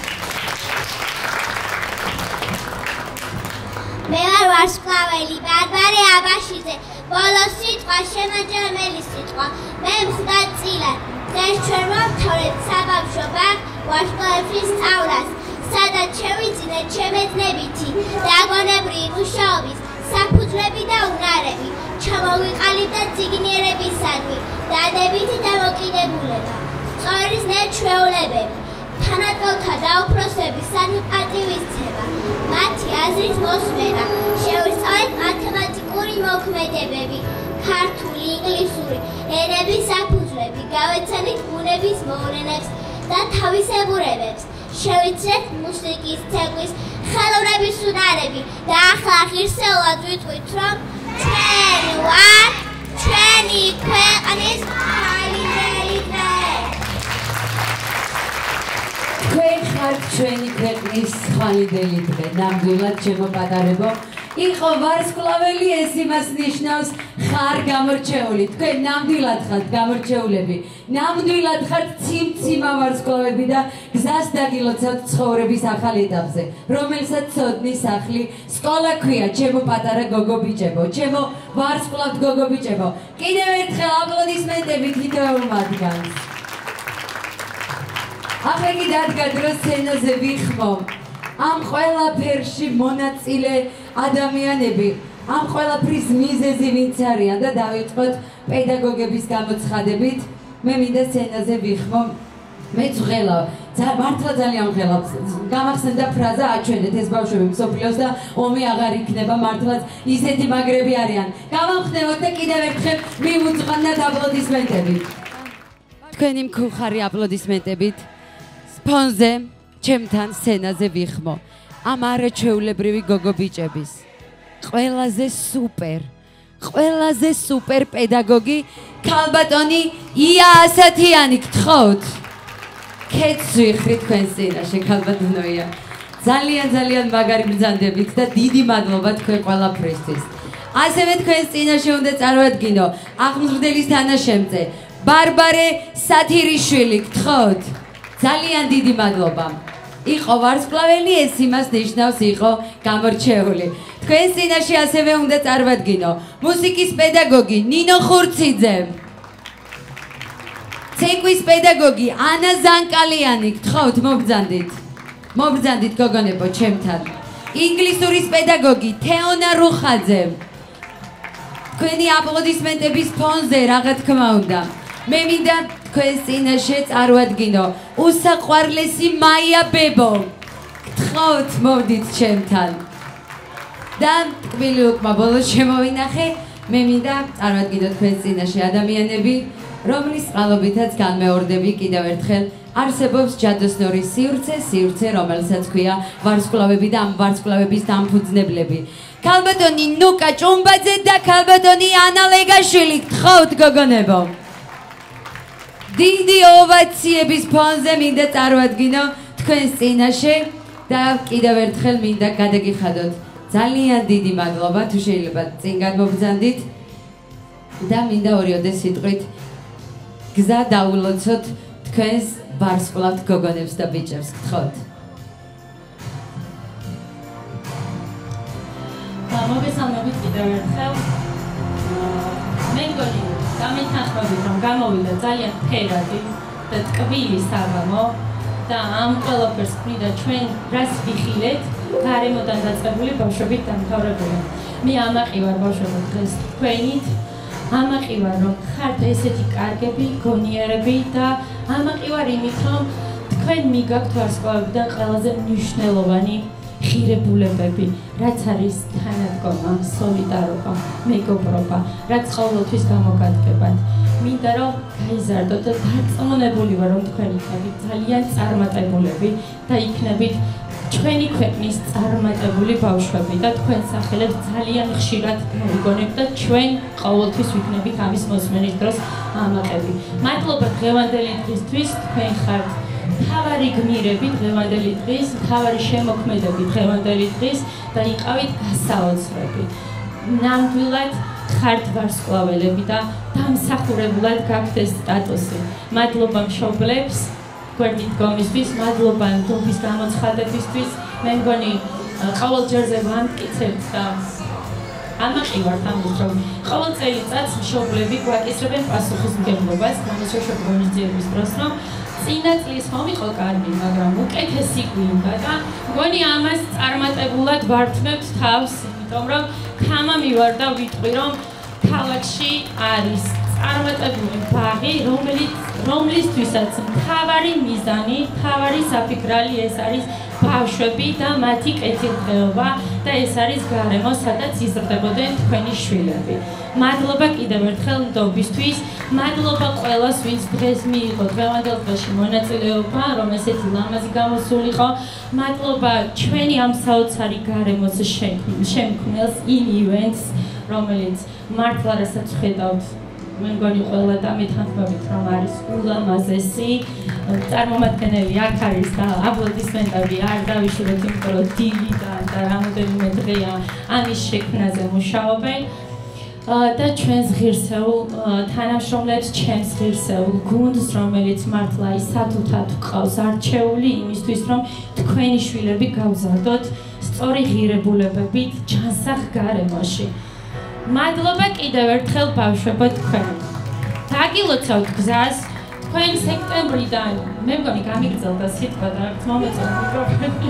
მე ვარ ვარსკვლაველი ბარბარე აბაშიძე, ბოლოს სიტყვა შემაჯამელი სიტყვა, მე მხდაწილად. დღეს ჩვენ მოვთავრეთ საბავშვო ბაღ ვარსკვლავების სწავლას, სადაც შევიძინეთ შემეცნებითი დაგონებრივი მუშაობის საფუძვლები და უნარები, ჩამოვიყალიბ და ციგნიერებისადმი დადებითი დამოკიდებულება, სწორი ზნე ჩვეულებები, თანატოლთა და უფროსების საპატივისცემა, მათი აზრის მოსმენა, შევისწავლეთ მათემატიკური მოქმედებები, ქართული, ინგლისური ენების საფუძვლები, გავეცანით ბუნების მოვლენებს და თავისებურებებს, შევიცრეთ მუსიკის, ცეკვის, ხელოვნების უნარები და ახლა ღირსეულად ვიტყვით, რომ ჩვენ ვართ ჩვენი ქვეყნის ხალხელი დღე. თქვენ ხართ ჩვენი ქვეყნის ხალხელი დღე. ნამდვილად ჩემო პატარებო, იყო ვარსკვლაველი, ეს იმას ნიშნავს ხარ გამორჩეული. თქვენ ნამდვილად ხართ გამორჩეულები. ნამდვილად ხართ ციმციმა ვარსკვლავები და გზას დაგილოცავთ ცხოვრების ახალ ეტაპზე, რომელსაც ცოდნის სახლი სკოლა ქვია. ჩემო პატარა გოგო ბიჭებო, ჩემო ვარსკვლავთ გოგო ბიჭებო, კიდევ ერთხელ აპლოდისმენტები თითოეულ მათგანს. ახლა კი დადგა დრო სცენაზე ვიხმო ამ ყველაფერში მონაწილე ადამიანები, ამ ყველაფრის მიზეზი ვინც არიან და დავიწყოთ პედაგოგების გამოცხადებით. მე მინდა სცენაზე ვიხმო მეც ვღელავ, მართლა ძალიან ვღელავ. გამახსენდა ფრაზა აჩვენეთ ეს ბავშვები მსოფლიოს და ომი აღარ იქნება, მართლაც ისეთი მაგრები არიან. გავამხნევოთ და კიდევ ერთხელ მივუძღვნათ აპლოდისმენტებით. თქვენი მქუხარი აპლოდისმენტებით. ფონზე ჩემთან სცენაზე ვიხმო ამ არაჩვეულებრივი გოგო ბიჭების ყველაზე სუპერ ყველაზე სუპერ პედაგოგი ქალბატონი ია ასათიანი. გთხოვთ ქეთს ვიხრი თქვენ წინაშე ქალბატონოია. ძალიან ძალიან მაგარი ბრძანდებით და დიდი მადლობა თქვენ ყველაფრისთვის. ასევე თქვენ წინაშე უნდა წარვადგინო აღმზრდელის თანაშემწე ბარბარე სათირიშვილი. გთხოვთ ძალიან დიდი მადლობა. იყო ვარსკვლაველი, ეს იმას ნიშნავს იყო გამორჩეული. თქვენ წინაშე ასევე უნდა წარვადგინო მუსიკის პედაგოგი ნინო ხურციძე, ცეკვის პედაგოგი ანა ზანკალიანი. გთხოვთ მობრძანდით მობრძანდით გოგონებო ჩემთან. ინგლისურის პედაგოგი თეონა რუხაძე. თქვენი აპლოდისმენტების ფონზე რაღა თქმა უნდა. მე მინდა თქვენ წინაშე წარვადგინო უსაყვარლესი მაია ბებო. გთხოვთ მოვდით ჩემთან. და ტკბილი უკმა ბოლოს შემოვინახე. მე მინდა წარვადგინო თქვენ წინაშე ადამიანები, რომლის წყალობითაც განმეორდები კიდევ ერთხელ არსებობს ჯადოსნური სივრცე, სივრცე, რომელსაც ქვია ვარსკვლავები და ამ ვარსკვლავების დამფუძნებლები. ქალბატონი ნუკა ჭუმბაძე და ქალბატონი ანა ლეგაშვილი. გთხოვთ გოგონებო. დიდი ოვაციების ფონზე მინდა წარვადგინო თქვენს წინაშე და კიდევ ერთხელ მინდა გადაგიხადოთ ძალიან დიდი მადლობა თუ შეიძლება წინ გადმობრძანდით და მინდა ორიოდე სიტყვით გზა დაულოცოთ თქვენს ვარსკვლავთ გოგონებს და ბიჭებს. გთხოვთ. მოგესალმებით კიდევ ერთხელ. მე მგონი გამეთანხმებით რომ გამოვიდა ძალიან ფერადი და ტკბილი საღამო და ამ ყველაფერს მინდა ჩვენ რას ვიხილეთ გარემოდან დაწყებული ბავშვებით დამთავრებული. მე ამაყი ვარ ბავშვებო დღეს თქვენით, ამაყი ვარ რომ ხართ ესეთი კარგები, გონიერები და ამაყი ვარ იმით რომ თქვენ მიგაქვთ ვარსკვლავებიდან ყველაზე მნიშვნელოვანი ღირებულებები, რაც არის თანადგომა, სოლიდარობა, მეგობრობა, რაც ყოველთვის გამოგადგებათ. მინდა რომ გაიზარდოთ და დარწმუნებული ვარ, რომ თქვენ იქნებით ძალიან წარმატებულები და იქნებით ჩვენი ქვეყნის წარმატებული ბავშვები და თქვენ სახელებს ძალიან ხშირად მოგიგონებთ და ჩვენ ყოველთვის ვიქნებით ამის მოსმენის დროს ამაყები. მადლობა დღევანდელი დღისთვის, თქვენ ხართ მთავარი გმირები დღევანდელი დღის, მთავარი შემოქმედები დღევანდელი დღის და იყავით გასაოცრები. ნამდვილად ხართ ვარსკვლაველები და დამსახურებულად გაქვთ ეს სტატუსი. მადლობა მშობლებს გვერდით დგომისთვის, მადლობა დუბის გამოცხადებისთვის. მე მგონი ყოველ ჯერზე ვამტკიცებთ და ამაყივართ ამის, რომ ყოველ წელიწადს მშობლები გვაკისრებენ პასუხისმგებლობას გამოშვების ღონისძიების დროს, რომ წინა წლის ხომ იყო კარგი, მაგრამ უკეთესი გვინდა და მგონი ამას წარმატებულად ვართმევთ თავს, იმიტომ რომ ქამა მივარ და ვიტყვი, რომ ქალაქში არის წარმატებული ბაღი, რომელიც რომლისთვისაც მთავარი მიზანი, მთავარი საფიქრალი ეს არის ბავშვები და მათი კეთილდღეობა და ეს არის გარემო, სადაც იზრდებოდნენ თქვენი შვილები. მადლობა კიდევ ერთხელ ნდობისთვის, მადლობა ყველას, ვინც დღეს მიიღო დღევანდელ დღეში მონაწილეობა, რომ ესეთი ლამაზი გამოსულიყო. მადლობა ჩვენი ამ საოცარი გარემოს შემქმნელს in events, რომელიც მართლა რასაც ხედავთ, მე მგონი ყველა დამეთანხმებით, რომ არის ულამაზესი. წარმომადგენელი აქ არის და აპლოდისმენტები არ დავიშუროთ, იმიტომ რომ დილიდან და რამოდენიმე დღეა ამის შექმნაზე მუშაობენ. და ჩვენს ღირსეულ თანამშრომლებს, ჩემს ღირსეულ გუნდს, რომელიც მართლა ის სათუთად გვყავს არჩეული იმისთვის, რომ თქვენი შვილები გავზარდოთ სწორი ღირებულებებით ჯანსაღ გარემოში. მადლობა კიდევ ერთხელ ბავშვებო თქვენ. დაგილოცავთ გზას თქვენ სექტემბრიდან, მე მგონი გამიგრძელდა სიტყვა და არც მომეწონა მიკროფონი.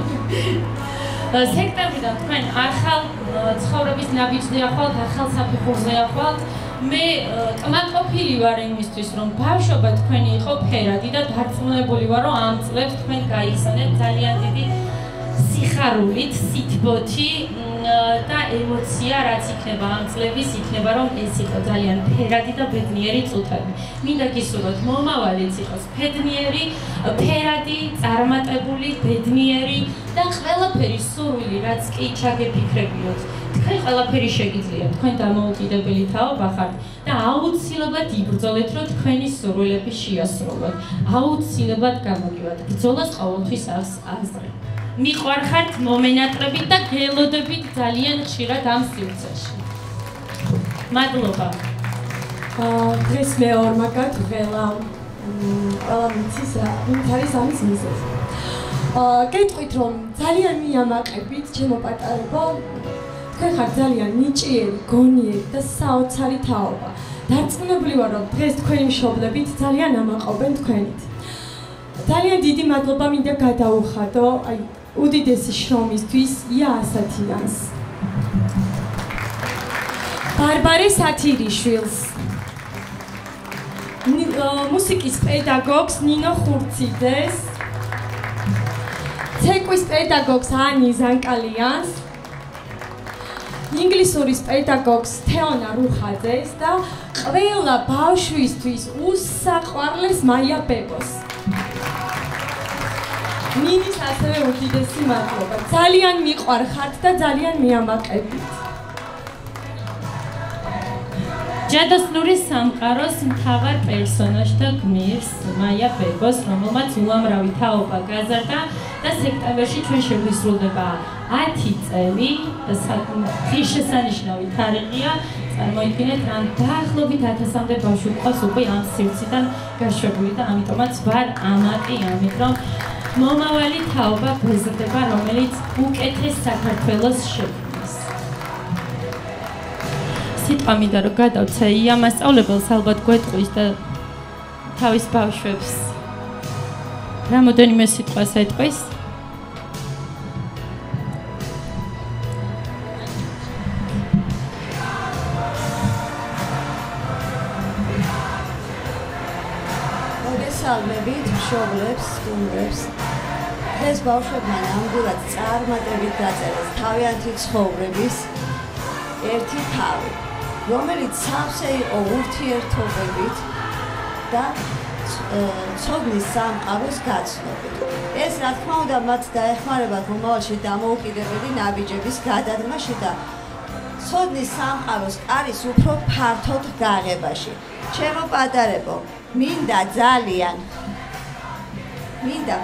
სექტემბრიდან თქვენ ახალ ცხოვრების ნაბიჯზე ახვალთ, ახალ საფეხურზე ახვალთ. მე კმაყოფილი ვარ იმისთვის, რომ ბავშვობა თქვენი იყო ფერადი და დარწმუნებული ვარ, რომ ამ წლებს თქვენ გაიხსენებთ ძალიან დიდი სიხარულით, სითბოთი და ემოცია, რაც იქნება ამ წლების, იქნება, რომ ეს იყო ძალიან ფერადი და ბედნიერი წუთები. მინდა გისურვოთ, მომავალიც იყოს ფედნიერი, ფერადი, წარმატებული, ბედნიერი და ყველაფერი სურვილი, რაც კი ჩაგეფიქრებიოთ. თქვენ ყველაფერი შეგიძლიათ, თქვენ დამოუკიდებელი თაობა ხართ და აუცილებლად იბრძოლეთ, რომ თქვენი სურვილები შეასრულოთ. აუცილებლად გამოგივათ. ბრძოლას ყოველთვის აქვს აზრი. მიყვარხართ მომენატრებით და გელოდებით ძალიან ხშირად ამ სივრცეში. მადლობა. დღეს მე ორ მაგათ ღელა ყველა მიცის რა, ვინც არის ამის მიზეზი. გეტყვით, რომ ძალიან მიამაყებით ჩემო პატარებო, თქვენ ხართ ძალიან ნიჭიერი, გონიერი და საოცარი თაობა. დარწმუნებული ვარ, რომ დღეს თქვენი მშობლებით ძალიან ამაყობენ თქვენით. ძალიან დიდი მადლობა მინდა გადაუხადო, აი უდიდესი შრომისთვის იასათიანს. ბარბარე სათირიშვილს. მუსიკის პედაგოგს ნინო ხურციდეს. ცეკვის პედაგოგს ანი ზანკალიანს. ინგლისურის პედაგოგს თეონა რუხაძეს და ყველა ბავშვისთვის უსაყვარლეს მაია ბებოს. მინის ასევე უდიდესი მადლობა. ძალიან მიყვარხართ და ძალიან მიამაყებით. ჯადოსნურის სამყაროს მთავარ პერსონაჟს და გმირს მაია ბებოს, რომელმაც უამრავი თაობა გაზარდა და სექტემბერში ჩვენ შეგვისრულდება ათი წელი და ღირსშესანიშნავი თარიღია. წარმოიდგინეთ, რომ დაახლოებით ათასამდე ბავშვი ყავს უკვე ამ სივრციდან გაშვებული და ამიტომაც ვარ ამაყი ამით, რომ მომავალი თაობა გვეზრდება, რომელიც უკეთეს საქართველოს შექმნის. სიტყვა მინდა რომ გადავცე ია მასწავლებელს, ალბათ გვეტყვის და თავის ბავშვებს რამოდენიმე სიტყვას ეტყვის. მოგესალმებით მშობლებს, სტუმრებს. დღეს ბავშვებმა ნამდვილად წარმატებით დაწერეს თავიანთი ცხოვრების ერთი თავი, რომელიც სავსე იყო ურთიერთობებით და ცოდნის სამყაროს გაცნობით. ეს რა თქმა უნდა მათ დაეხმარებათ მომავალში დამოუკიდებელი ნაბიჯების გადადგმაში და ცოდნის სამყაროს კარის უფრო ფართოდ გაღებაში. ჩემო პატარებო, მინდა ძალიან მინდა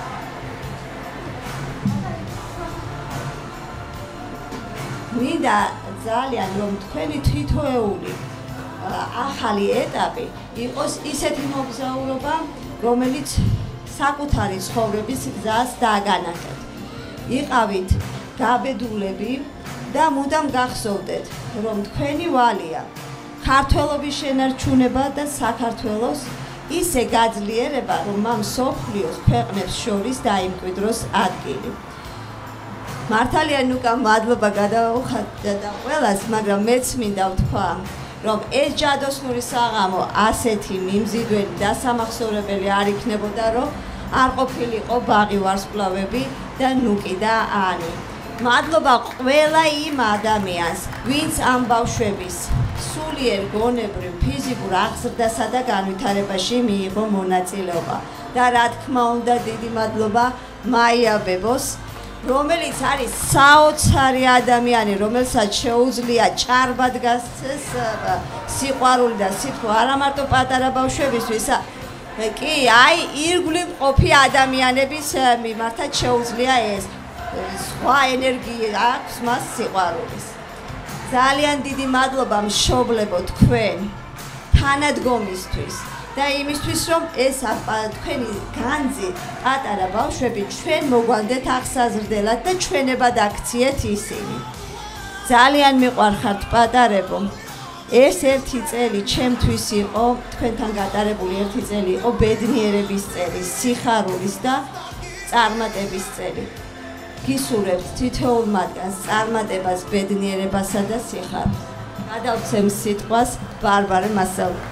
მინდა ძალიან რომ თქვენი თვითოეული ახალი ეტაპი იყოს ისეთი მოგზაურობა, რომელიც საკუთარი ცხოვრების გზას დააგანახეთ. იყავით გაბედულები და მუდამ გახსოვდეთ, რომ თქვენი ვალია ქართველობის შენარჩუნება და საქართველოს ისე გაძლიერება, რომ ამ მსოფლიოს ქვეყნებს შორის დაიმკვიდროს ადგილი. მართალია ნუკა მადლობა გადავუხატდა ყველას, მაგრამ მეც მინდა ვთქვა, რომ ეს ჯადოსნური საღამო ასეთი მიმზიდველი და სამახსოვრებელი არ იქნებოდა, რომ არ ყოფილიყო ბაღი ვარსკვლავები და ნუკი და ანი. მადლობა ყველა იმ ადამიანს, ვინც ამ ბავშვების სულიერ გონებრივ ფიზიკურ აღზრდასა და განვითარებაში მიიღო მონაწილეობა. და რა თქმა უნდა, დიდი მადლობა მაია ბებოს, რომელიც არის საოცარი ადამიანი, რომელსაც შეუძლია ჭარბად გასცეს სიყვარული და სითბო არა მარტო პატარა ბავშვებისთვის, კი, აი, ირგვლივ მყოფი ადამიანების მიმართაც შეუძლია ეს. სხვა ენერგია აქვს მას სიყვარულის. ძალიან დიდი მადლობა მშობლებო თქვენ თანადგომისთვის და იმისთვის, რომ ეს თქვენი განძი პატარა ბავშვები ჩვენ მოგვანდეთ აღსაზრდელად და ჩვენებად აქციეთ ისინი. ძალიან მიყვარხართ პატარებო. ეს ერთი წელი ჩემთვის იყო, თქვენთან გატარებული ერთი წელი იყო ბედნიერების წელი, სიხარულის და წარმატების წელი. გისურვებთ თითოეულ მათგანს წარმატებას, ბედნიერებასა და სიხარულს. გადავცემ სიტყვას ბარბარე მასაუბრ.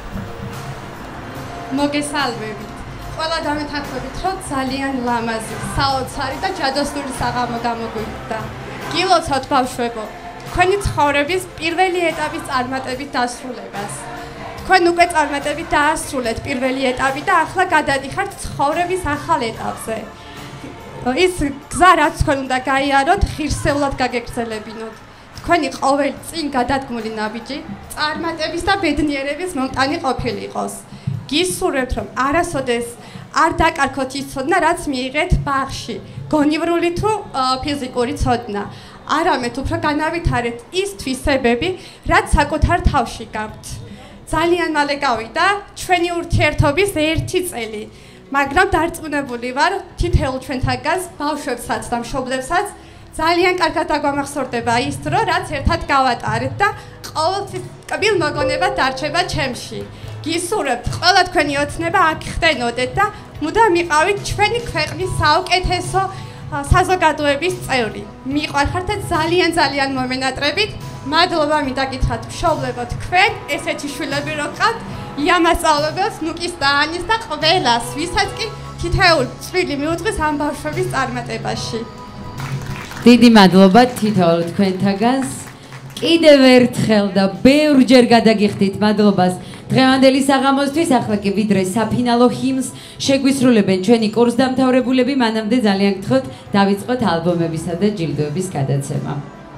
მოგესალმებით. ყველა დამეთანხმებით, რომ ძალიან ლამაზი, საოცარი და ჯადოსნური საღამო გამოგვიყვება. გილოცავთ ბავშვებო, თქვენი ცხოვრების პირველი ეტაპის წარმატებით დასრულებას. თქვენ უკვე წარმატებით დაასრულეთ პირველი ეტაპი და ახლა გადადიხართ ცხოვრების ახალ ეტაპზე. ის გზა, რაც თქვენ უნდა გაიაროთ, ღირსეულად გაგეგრძელებინოთ. თქვენი ყოველი წინ გადადგმული ნაბიჯი წარმატების და ბედნიერების მომტანი ყოფილიყოს. გისურვებთ, რომ არასოდეს არ დაკარგოთ ის ცოდნა, რაც მიიღეთ ბაღში, გონივრული თუ ფიზიკური ცოდნა. არამედ უფრო განავითარეთ ის თვისებები, რაც საკუთარ თავში გაქვთ. ძალიან მალე გავიდა ჩვენი ურთიერთობის ერთი წელი, მაგრამ დარწმუნებული ვარ, თითოეულ ჩვენთაგანს, ბავშვებსაც და მშობლებსაც ძალიან კარგად დაგვამახსოვრდება ის დრო, რაც ერთად გავატარეთ და ყოველთვის კბილ მოგონება დარჩება ჩემში. გისურვებთ, ყველა თქვენი ოცნება აქ ხდენოდეთ და მუდამ იყავით ჩვენი ქვეყნის საუკეთესო საზოგადოების წევრი. მიყვარხართ და ძალიან ძალიან მომენატრებით. მადლობა მინდა გითხრათ მშობლებო თქვენ, ესეთი შვილები რო ყავთ, იამასწავლებელს, ნუკის და ანის და ყველას, ვისაც კი თითოეულ წვლილი მიუძღვის ამ ბავშვების წარმატებაში. დიდი მადლობა თითოეულ თქვენთაგანს. კიდევ ერთხელ და ბევრჯერ გადაგიხდით მადლობას დღევანდელი საღამოსთვის. ახლა კი ვიდრე საფინალო ჰიმნს შეგვისრულებენ ჩვენი კურსდამთავრებულები, მანამდე ძალიან გთხოვთ დავიწყოთ ალბომებისა და ჯილდოების გადაცემა.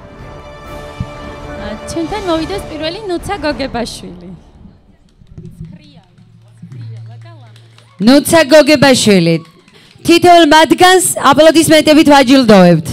ჩვენთან მოვიდეს პირველი ნუცა გოგებაშვილი. ნუცა გოგებაშვილი. თითოეულ მათგანს აპლოდისმენტებით ვაჯილდოვებთ.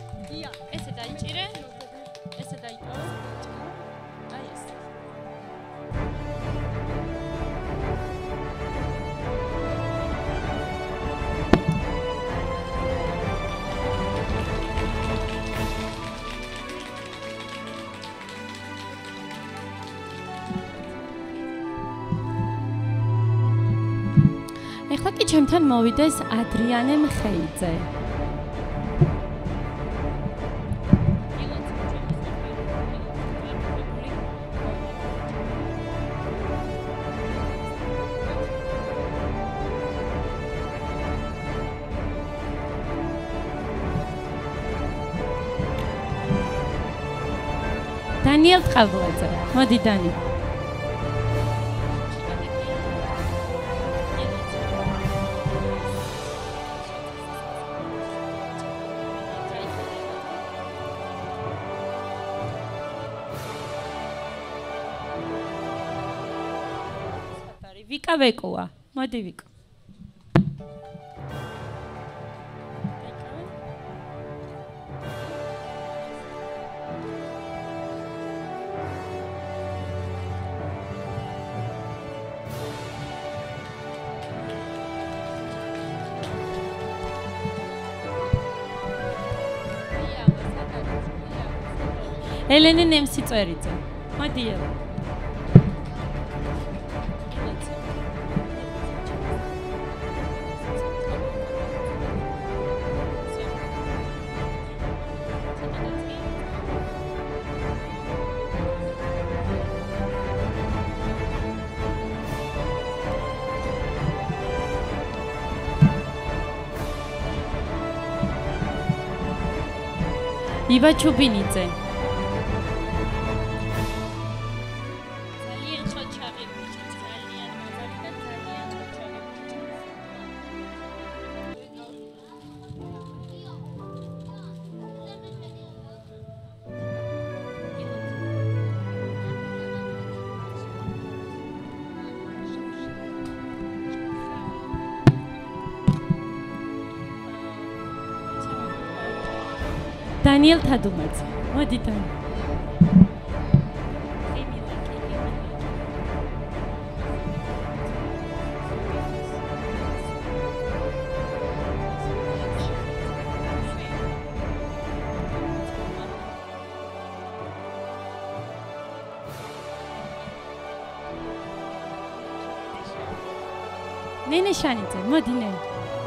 ეხლა კი ჩემთან მოვიდეს ადრიანე მხეიძე. დანიელ ტყაბლაძე. მოდი დანი. ვიკა ვეკოა. მოდი ვიკა. ელენე ნემსიწერიძე. მოდი ელენე. იბა ჩუბინიძე. ძალიან ხოჩაღი ბიჭი, ძალიან მაგარი და ძალიან ხოჩაღი ბიჭი. დანიელ თადუმაძე. მოდი დანი. ნენე შანიძე, მოდი ნენე.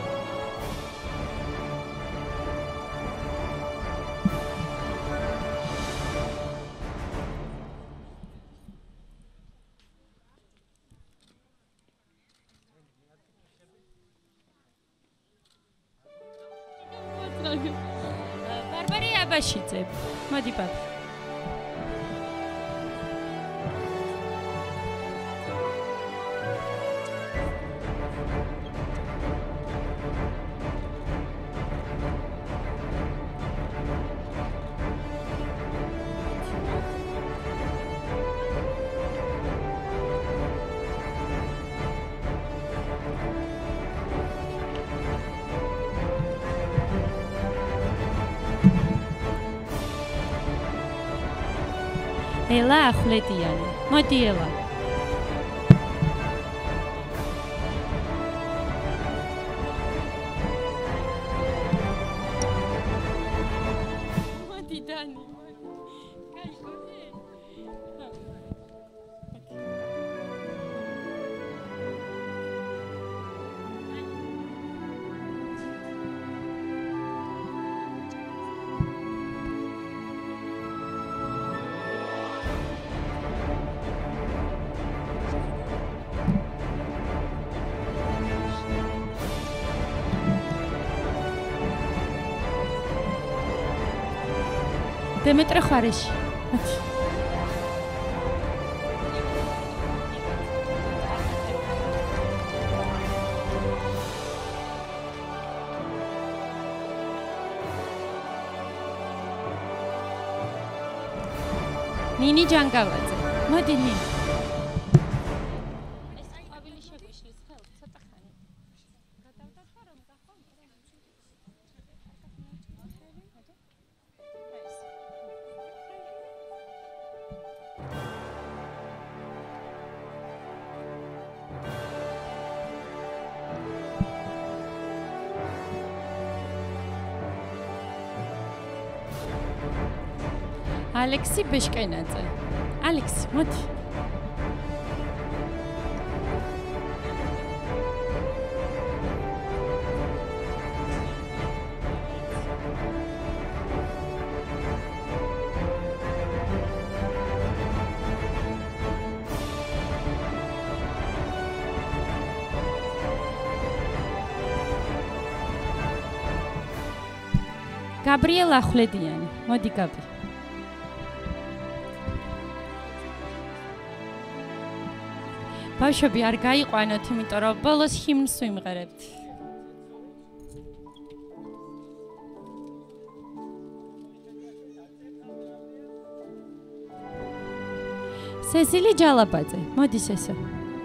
ბარბარე აბაშიძე. მოდი ბაბა. ელა ახვლედიანი. მოდი ელა. მოდი დანი. გაიგონე? დემეტრე ხარეში. ნინი ჯანგავაძე. მოდი ნინი. ალექსი ბეშკენაძე. ალექსი, მოდი. გაბრიელ ახვლედიანი. მოდი გაბრი. ბავშვები არ გაიყვანოთ, იმიტომ რომ ბოლოს ჰიმნს ვიმღერებთ. სესილი ჯალაბაძე, მოდის ესე.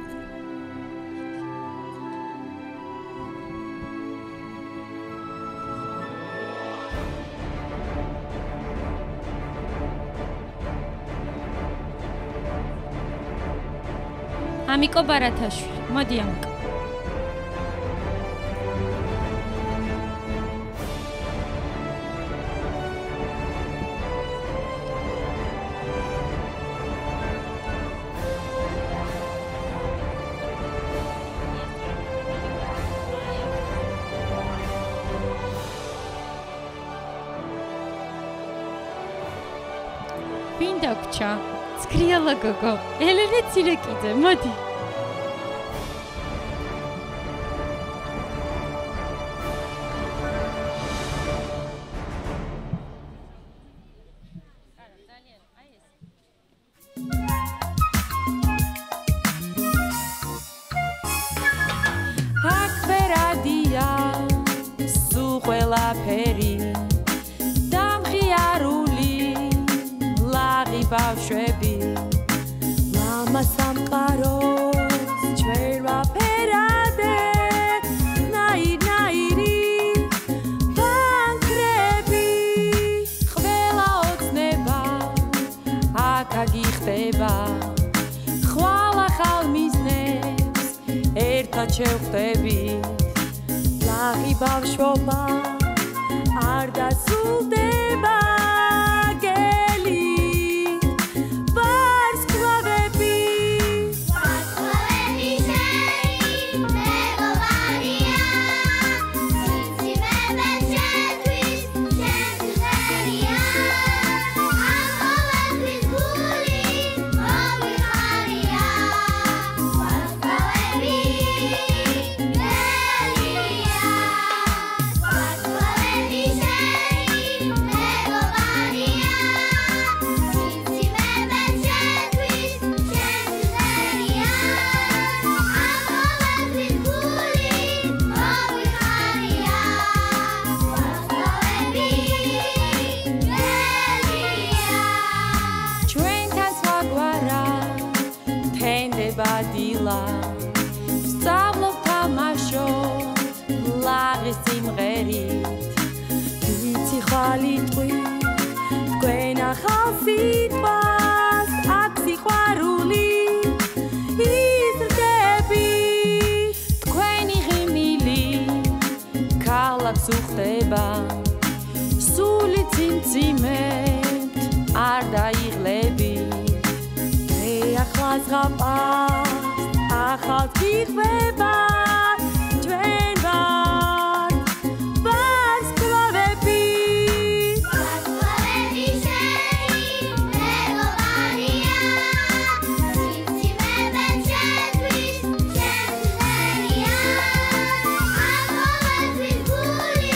ამიკო ბარათაშვილი, მოდი ამიკო. ვინდაგჩა, ცქრიალა გოგო, ელენე ცირეკიძე, მოდი. ბავშვები მამა სამყაროს ჩვენ ვაფერადე ნაირ ნაირი ბანკრები ყველა ოცნება აქ აგიხდება ხვალ ახალ მიზნებს ერთად შევხვდებით ლაღი ბავშვობა არ დასრულდება სული წიმწიმეთ არ დაიღლები მე ახლა ზღაპას ახალ გიხვება ჩვენ ვარ ვარსკვლავები ვარსკვლავები შენი მეგობარია წიმწიმებად შეთვის შემძლენია ამოვათვის გული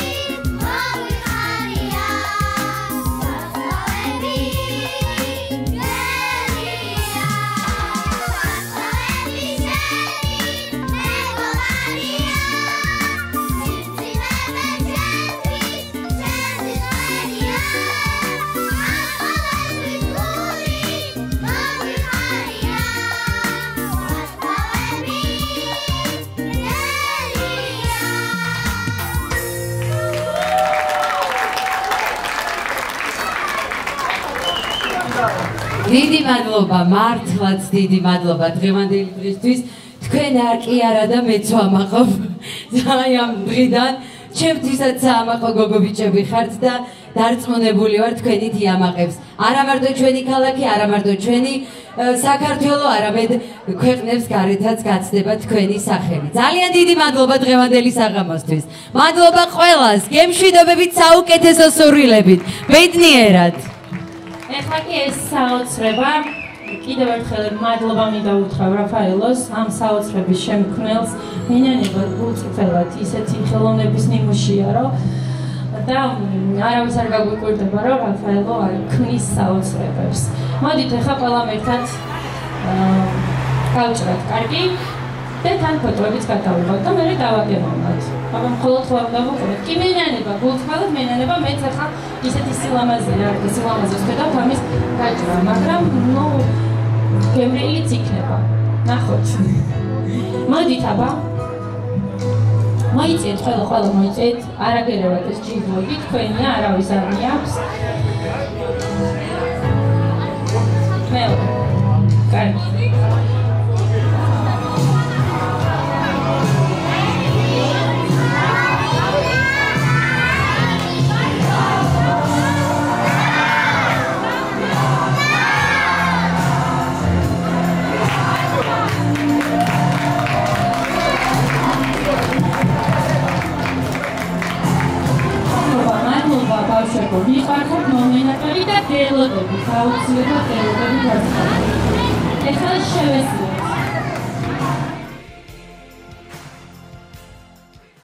დიდი მადლობა, მართლაც დიდი მადლობა დღევანდელი დღისთვის. თქვენ არ კი არა და მეც ვამაყობ ძალიან დღიდან. ჩემთვისაც საამაყო გოგობიჭები ხართ და დარწმუნებული ვარ თქვენით იამაყებს. არა მარტო ჩვენი ქალაქი, არა მარტო ჩვენი საქართველო, არამედ ქვეყნებს გარეთაც გაცდება თქვენი სახელი. ძალიან დიდი მადლობა დღევანდელი საღამოსთვის. მადლობა ყველას, გემშვიდობებით, საუკეთესო სურვილებით. ბედნიერად. ეხლა კი ეს საოცრება, კიდევ ერთხელ მადლობა მინდა უთხრა რაფაელოს, ამ საოცრების შემქმნელს, მინანება გულწრფელად ისეთი ხელოვნების ნიმუშია, რომ და არავის არ გაგვიკვირდება, რომ რაფაელო არ ქმნის საოცრებებს. მოდით ეხლა ყველამ ერთად გავჭრათ კარგი და თან ფოტოებიც გადავიღოთ და მე დავაგემოვნოთ. აბა მხოლოდ ხო არ დავუყუროთ. კი მენანება, გულთვალად მენანება, მეც ახლა ისეთი სილამაზეა, ეს სილამაზეს ხედავთ ამის გაჭრა, მაგრამ ნუ გემრიელიც იქნება. ნახოთ. მოდით აბა. მოიწეთ, ყველა ყველა მოიწეთ, არაგერევათ ეს ჯიბოები, თქვენია, არავის არ მიაქვს. მეორე. კარგი. ბავშვებო, მიყარხოთ ნომინატორი და დელოდები, საუცილებლად დელოდები გასწავლეთ. ეხლა შევესწრებთ.